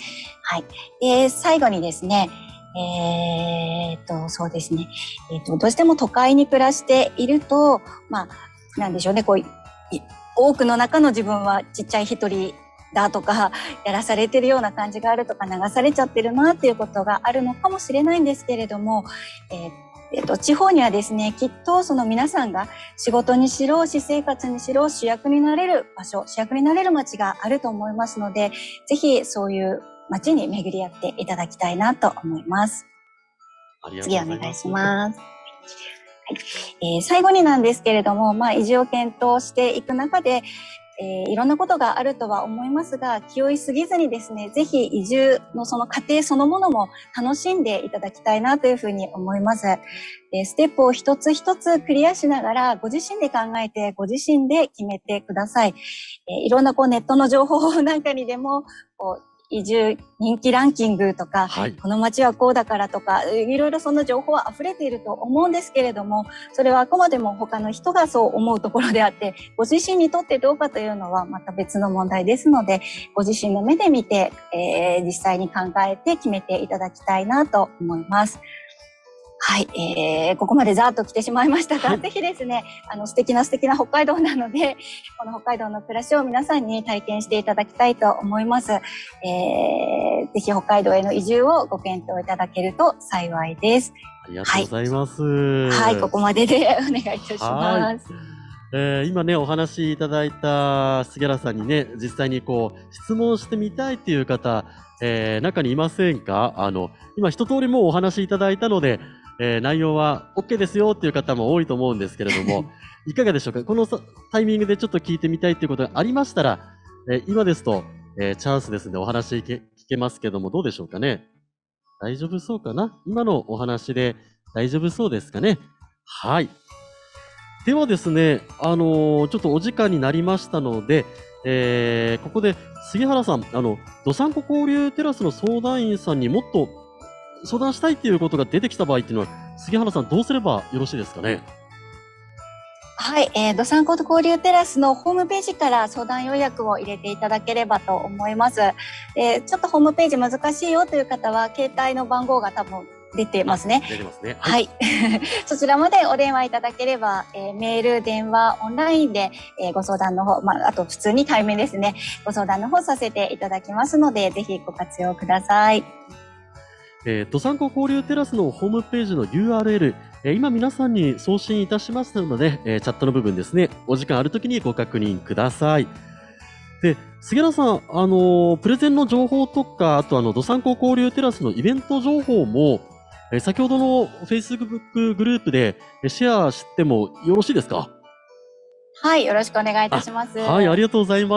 はい。で、最後にですね、そうですね。どうしても都会に暮らしていると、まあ、なんでしょうね、こう、多くの中の自分はちっちゃい一人だとか、やらされてるような感じがあるとか、流されちゃってるなっていうことがあるのかもしれないんですけれども、地方にはですね、きっとその皆さんが仕事にしろ、私生活にしろ、主役になれる場所、主役になれる街があると思いますので、ぜひそういう街に巡り合っていただきたいなと思います。次お願いします。はい。最後になんですけれども、移住を検討していく中で、いろんなことがあるとは思いますが、気負いすぎずにですね、ぜひ移住のその過程そのものも楽しんでいただきたいなというふうに思います。ステップを一つ一つクリアしながら、ご自身で考えて、ご自身で決めてください。いろんなネットの情報なんかにでも、移住人気ランキングとか、はい、この街はこうだからとか、いろいろそんな情報は溢れていると思うんですけれども、それはあくまでも他の人がそう思うところであって、ご自身にとってどうかというのはまた別の問題ですので、ご自身の目で見て、実際に考えて決めていただきたいなと思います。はい、ここまでざーっと来てしまいましたが、はい、ぜひですね、素敵な北海道なので、この北海道の暮らしを皆さんに体験していただきたいと思います。ぜひ北海道への移住をご検討いただけると幸いです。
ありがとうございます。
はい、ここまででお願いいたします。
今ね、お話しいただいた杉原さんにね、実際に質問してみたいっていう方、中にいませんか？今一通りもうお話しいただいたので、内容は OK ですよっていう方も多いと思うんですけれども、いかがでしょうか？このタイミングでちょっと聞いてみたいっていうことがありましたら、今ですと、チャンスですのでお話聞けますけども、どうでしょうかね？大丈夫そうかな？今のお話で大丈夫そうですかね？はい。ではですね、ちょっとお時間になりましたので、ここで杉原さん、どさんこ交流テラスの相談員さんにもっと相談したいっていうことが出てきた場合っていうのは、杉原さんどうすればよろしいですかね？
はい、どさんこ交流テラスのホームページから相談予約を入れていただければと思います。ちょっとホームページ難しいよという方は、携帯の番号が多分出てますね。
出てますね。
はい。そちらまでお電話いただければ、メール、電話、オンラインで、ご相談の方、あと普通に対面ですね、ご相談の方させていただきますので、ぜひご活用ください。
どさんこ交流テラスのホームページの URL、今皆さんに送信いたしますので、チャットの部分ですね、お時間あるときにご確認ください。で、杉原さん、プレゼンの情報とか、あとどさんこ交流テラスのイベント情報も、先ほどの Facebook グループでシェアしてもよろしいですか？
はい、よろしくお願いいたします。
はい、ありがとうございます。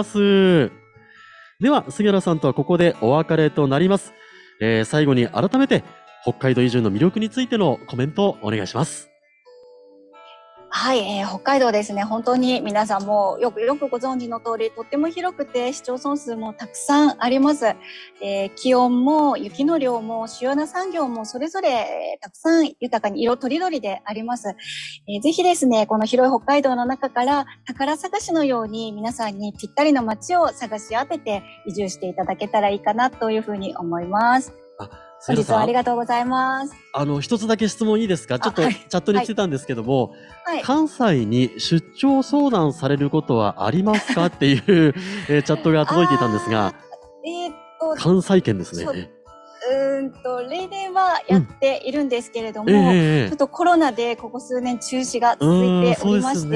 では、杉原さんとはここでお別れとなります。最後に改めて北海道移住の魅力についてのコメントをお願いします。
はい、北海道ですね、本当に皆さんもよくご存知の通り、とっても広くて市町村数もたくさんあります。気温も雪の量も主要な産業もそれぞれたくさん豊かに色とりどりであります。ぜひですね、この広い北海道の中から宝探しのように皆さんにぴったりの街を探し当てて移住していただけたらいいかなというふうに思います。本日はありがとうございます。
一つだけ質問いいですか？ちょっとチャットに来てたんですけども、
はい、
関西に出張相談されることはありますかっていう、チャットが届いていたんですが、関西圏ですね。
例年はやっているんですけれども、ちょっとコロナでここ数年中止が続いておりまして、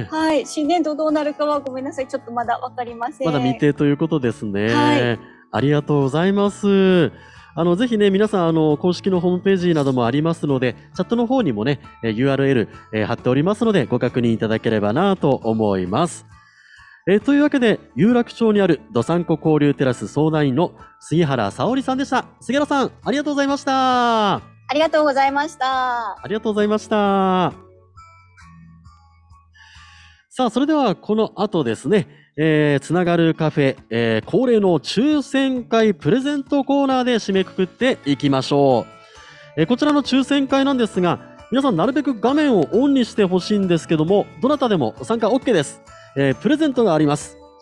はい、新年度どうなるかはごめんなさい、ちょっとまだわかりません。
まだ未定ということですね。
はい、
ありがとうございます。ぜひね、皆さん、公式のホームページなどもありますので、チャットの方にもね、URL、貼っておりますので、ご確認いただければなと思います。というわけで、有楽町にあるどさんこ交流テラス相談員の杉原沙織さんでした。杉原さん、ありがとうございました。
ありがとうございました。
ありがとうございました。さあ、それではこの後ですね、つながるカフェ、恒例の抽選会プレゼントコーナーで締めくくっていきましょう。こちらの抽選会なんですが、皆さんなるべく画面をオンにしてほしいんですけども、どなたでも参加 OK です。プレゼントがあります。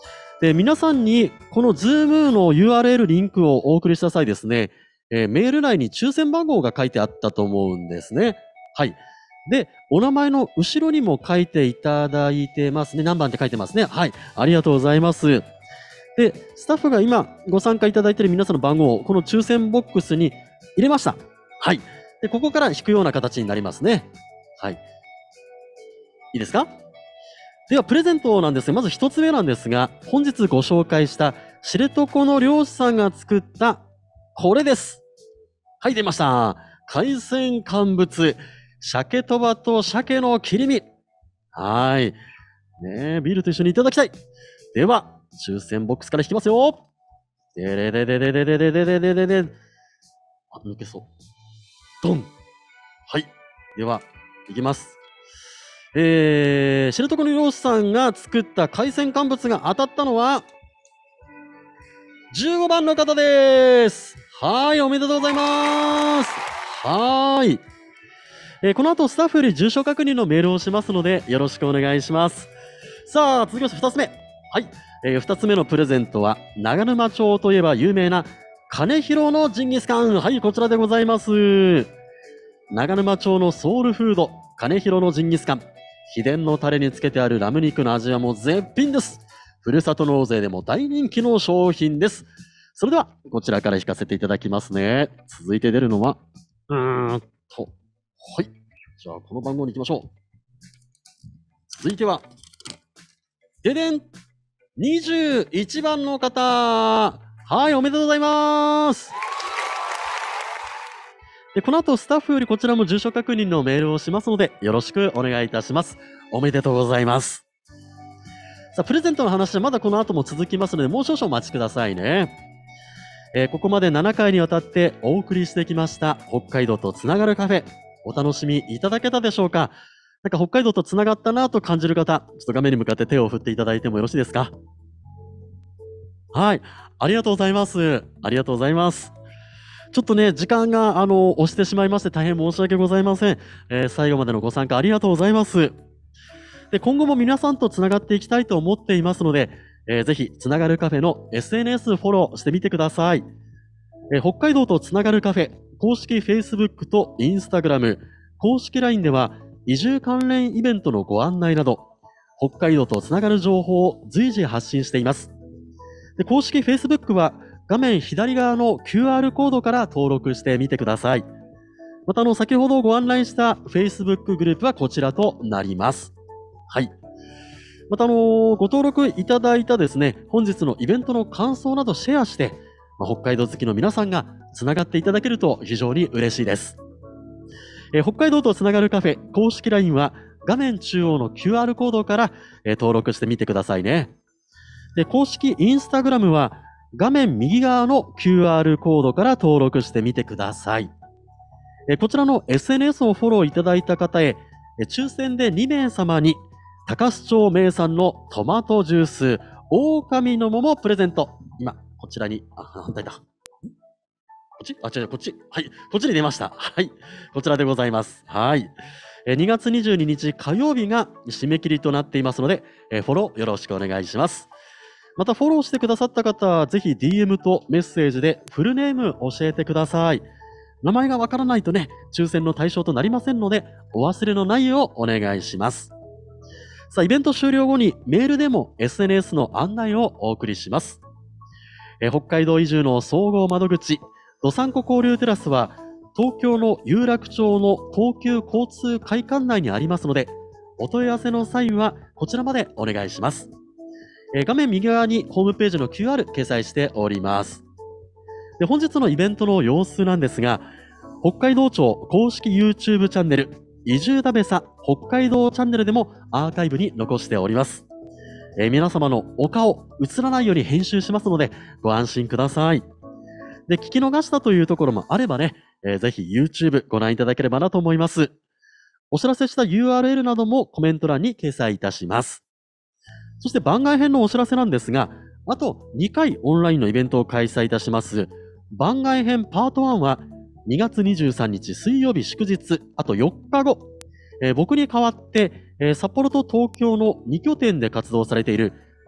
で、皆さんにこの Zoom の URL リンクをお送りした際ですね、メール内に抽選番号が書いてあったと思うんですね。はい。で、お名前の後ろにも書いていただいてますね。何番って書いてますね。はい。ありがとうございます。で、スタッフが今ご参加いただいている皆さんの番号をこの抽選ボックスに入れました。はい。で、ここから引くような形になりますね。はい。いいですか？では、プレゼントなんですが、まず一つ目なんですが、本日ご紹介した知床の漁師さんが作ったこれです。はい、出ました。海鮮乾物、鮭とばと鮭の切り身。はい。ねえ、ビールと一緒にいただきたい。では、抽選ボックスから引きますよ。でれでででででででででで。あ、抜けそう。ドン。はい。では、いきます。知床の漁師さんが作った海鮮乾物が当たったのは、15番の方です。はい、おめでとうございます。はい。この後、スタッフより住所確認のメールをしますので、よろしくお願いします。さあ、続きまして2つ目。はい。2つ目のプレゼントは、長沼町といえば有名な、金広のジンギスカン。はい、こちらでございます。長沼町のソウルフード、金広のジンギスカン。秘伝のタレにつけてあるラム肉の味はもう絶品です。ふるさと納税でも大人気の商品です。それでは、こちらから引かせていただきますね。続いて出るのは、はい。じゃあ、この番号に行きましょう。続いては、ででん !21 番の方。はい、おめでとうございます。で、この後スタッフよりこちらも住所確認のメールをしますので、よろしくお願いいたします。おめでとうございます。さあ、プレゼントの話はまだこの後も続きますので、もう少々お待ちくださいね。ここまで7回にわたってお送りしてきました北海道とつながるカフェ、お楽しみいただけたでしょうか？なんか北海道とつながったなと感じる方、ちょっと画面に向かって手を振っていただいてもよろしいですか？はい。ありがとうございます。ありがとうございます。ちょっとね、時間が、押してしまいまして大変申し訳ございません。最後までのご参加ありがとうございます。で、今後も皆さんとつながっていきたいと思っていますので、ぜひ、つながるカフェの SNS フォローしてみてください。北海道とつながるカフェ、公式 Facebook と Instagram、公式 LINE では、移住関連イベントのご案内など、北海道とつながる情報を随時発信しています。で、公式 Facebook は、画面左側の QR コードから登録してみてください。また先ほどご案内した Facebook グループはこちらとなります。はい。またご登録いただいたですね、本日のイベントの感想などシェアして、北海道好きの皆さんがつながっていただけると非常に嬉しいです。北海道とつながるカフェ公式 LINE は画面中央の QR コードから、登録してみてくださいね。で、公式 Instagram は画面右側の QR コードから登録してみてください。こちらの SNS をフォローいただいた方へ、抽選で2名様に、高須町名産のトマトジュース、狼の桃プレゼント。今、こちらに、反対だ。こっち？違う、こっち。はい。こっちに出ました。はい。こちらでございます。はい。2月22日火曜日が締め切りとなっていますので、フォローよろしくお願いします。またフォローしてくださった方は、ぜひ DM とメッセージでフルネーム教えてください。名前がわからないとね、抽選の対象となりませんので、お忘れのないようお願いします。さあ、イベント終了後にメールでも SNS の案内をお送りします。北海道移住の総合窓口、どさんこ交流テラスは、東京の有楽町の東急交通会館内にありますので、お問い合わせの際はこちらまでお願いします。画面右側にホームページの QR 掲載しております。で、本日のイベントの様子なんですが、北海道庁公式 YouTube チャンネル、移住だべさ北海道チャンネルでもアーカイブに残しております。皆様のお顔映らないように編集しますので、ご安心ください。で、聞き逃したというところもあればね、ぜひ YouTube ご覧いただければなと思います。お知らせした URL などもコメント欄に掲載いたします。そして番外編のお知らせなんですが、あと2回オンラインのイベントを開催いたします。番外編パート1は2月23日水曜日祝日、あと4日後、僕に代わって、札幌と東京の2拠点で活動されている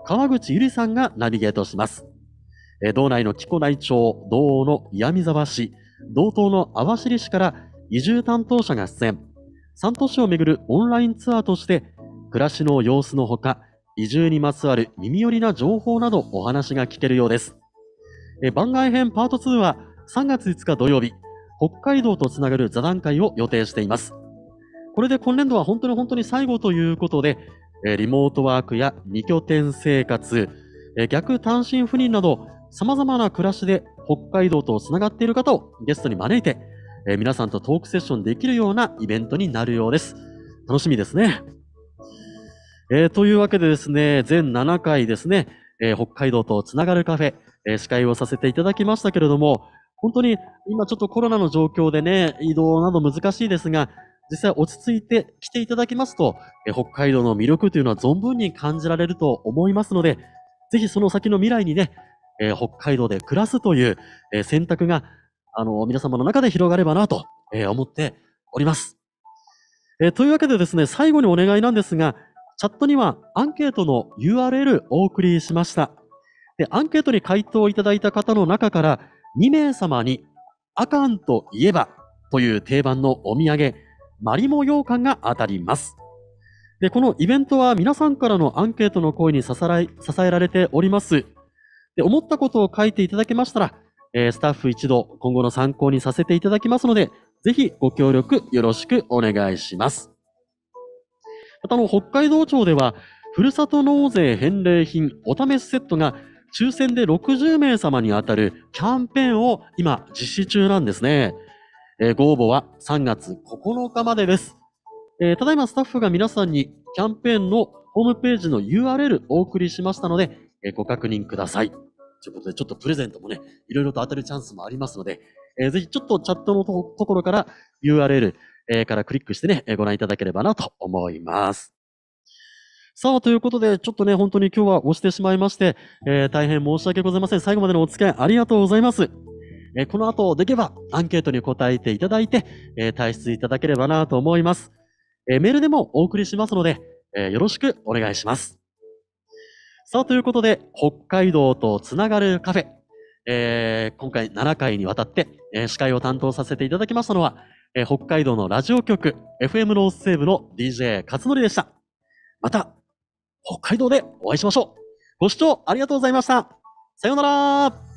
川口ゆりさんがナビゲートします。道内の木古内町、道央の岩見沢市、道東の網走市から移住担当者が出演。3都市をめぐるオンラインツアーとして、暮らしの様子のほか、移住にまつわる耳寄りな情報などお話が聞けるようです。番外編パート2は3月5日土曜日、北海道とつながる座談会を予定しています。これで今年度は本当に最後ということで、リモートワークや2拠点生活、逆単身赴任など様々な暮らしで北海道とつながっている方をゲストに招いて、皆さんとトークセッションできるようなイベントになるようです。楽しみですね。というわけでですね、全7回ですね、北海道とつながるカフェ、司会をさせていただきましたけれども、本当に今ちょっとコロナの状況でね、移動など難しいですが、実際落ち着いて来ていただきますと、北海道の魅力というのは存分に感じられると思いますので、ぜひその先の未来にね、北海道で暮らすという、選択が、皆様の中で広がればなと、思っております。というわけでですね、最後にお願いなんですが、チャットにはアンケートの URL お送りしました。で、アンケートに回答いただいた方の中から2名様にアカンといえばという定番のお土産、マリモ羊羹が当たります。で、このイベントは皆さんからのアンケートの声に支えられております。で、思ったことを書いていただけましたら、スタッフ一同今後の参考にさせていただきますので、ぜひご協力よろしくお願いします。また北海道庁では、ふるさと納税返礼品お試しセットが抽選で60名様に当たるキャンペーンを今実施中なんですね。ご応募は3月9日までです。ただいまスタッフが皆さんにキャンペーンのホームページの URL お送りしましたので、ご確認ください。ということで、ちょっとプレゼントもね、いろいろと当たるチャンスもありますので、ぜひちょっとチャットのところから URL、からクリックしてね、ご覧いただければなと思います。さあ、ということで、ちょっとね、本当に今日は押してしまいまして、大変申し訳ございません。最後までのお付き合いありがとうございます。この後、できればアンケートに答えていただいて、退出いただければなと思います。メールでもお送りしますので、よろしくお願いします。さあ、ということで、北海道とつながるカフェ、今回7回にわたって、司会を担当させていただきましたのは、北海道のラジオ局 FM ノース西部の DJ 勝則でした。また北海道でお会いしましょう。ご視聴ありがとうございました。さようなら。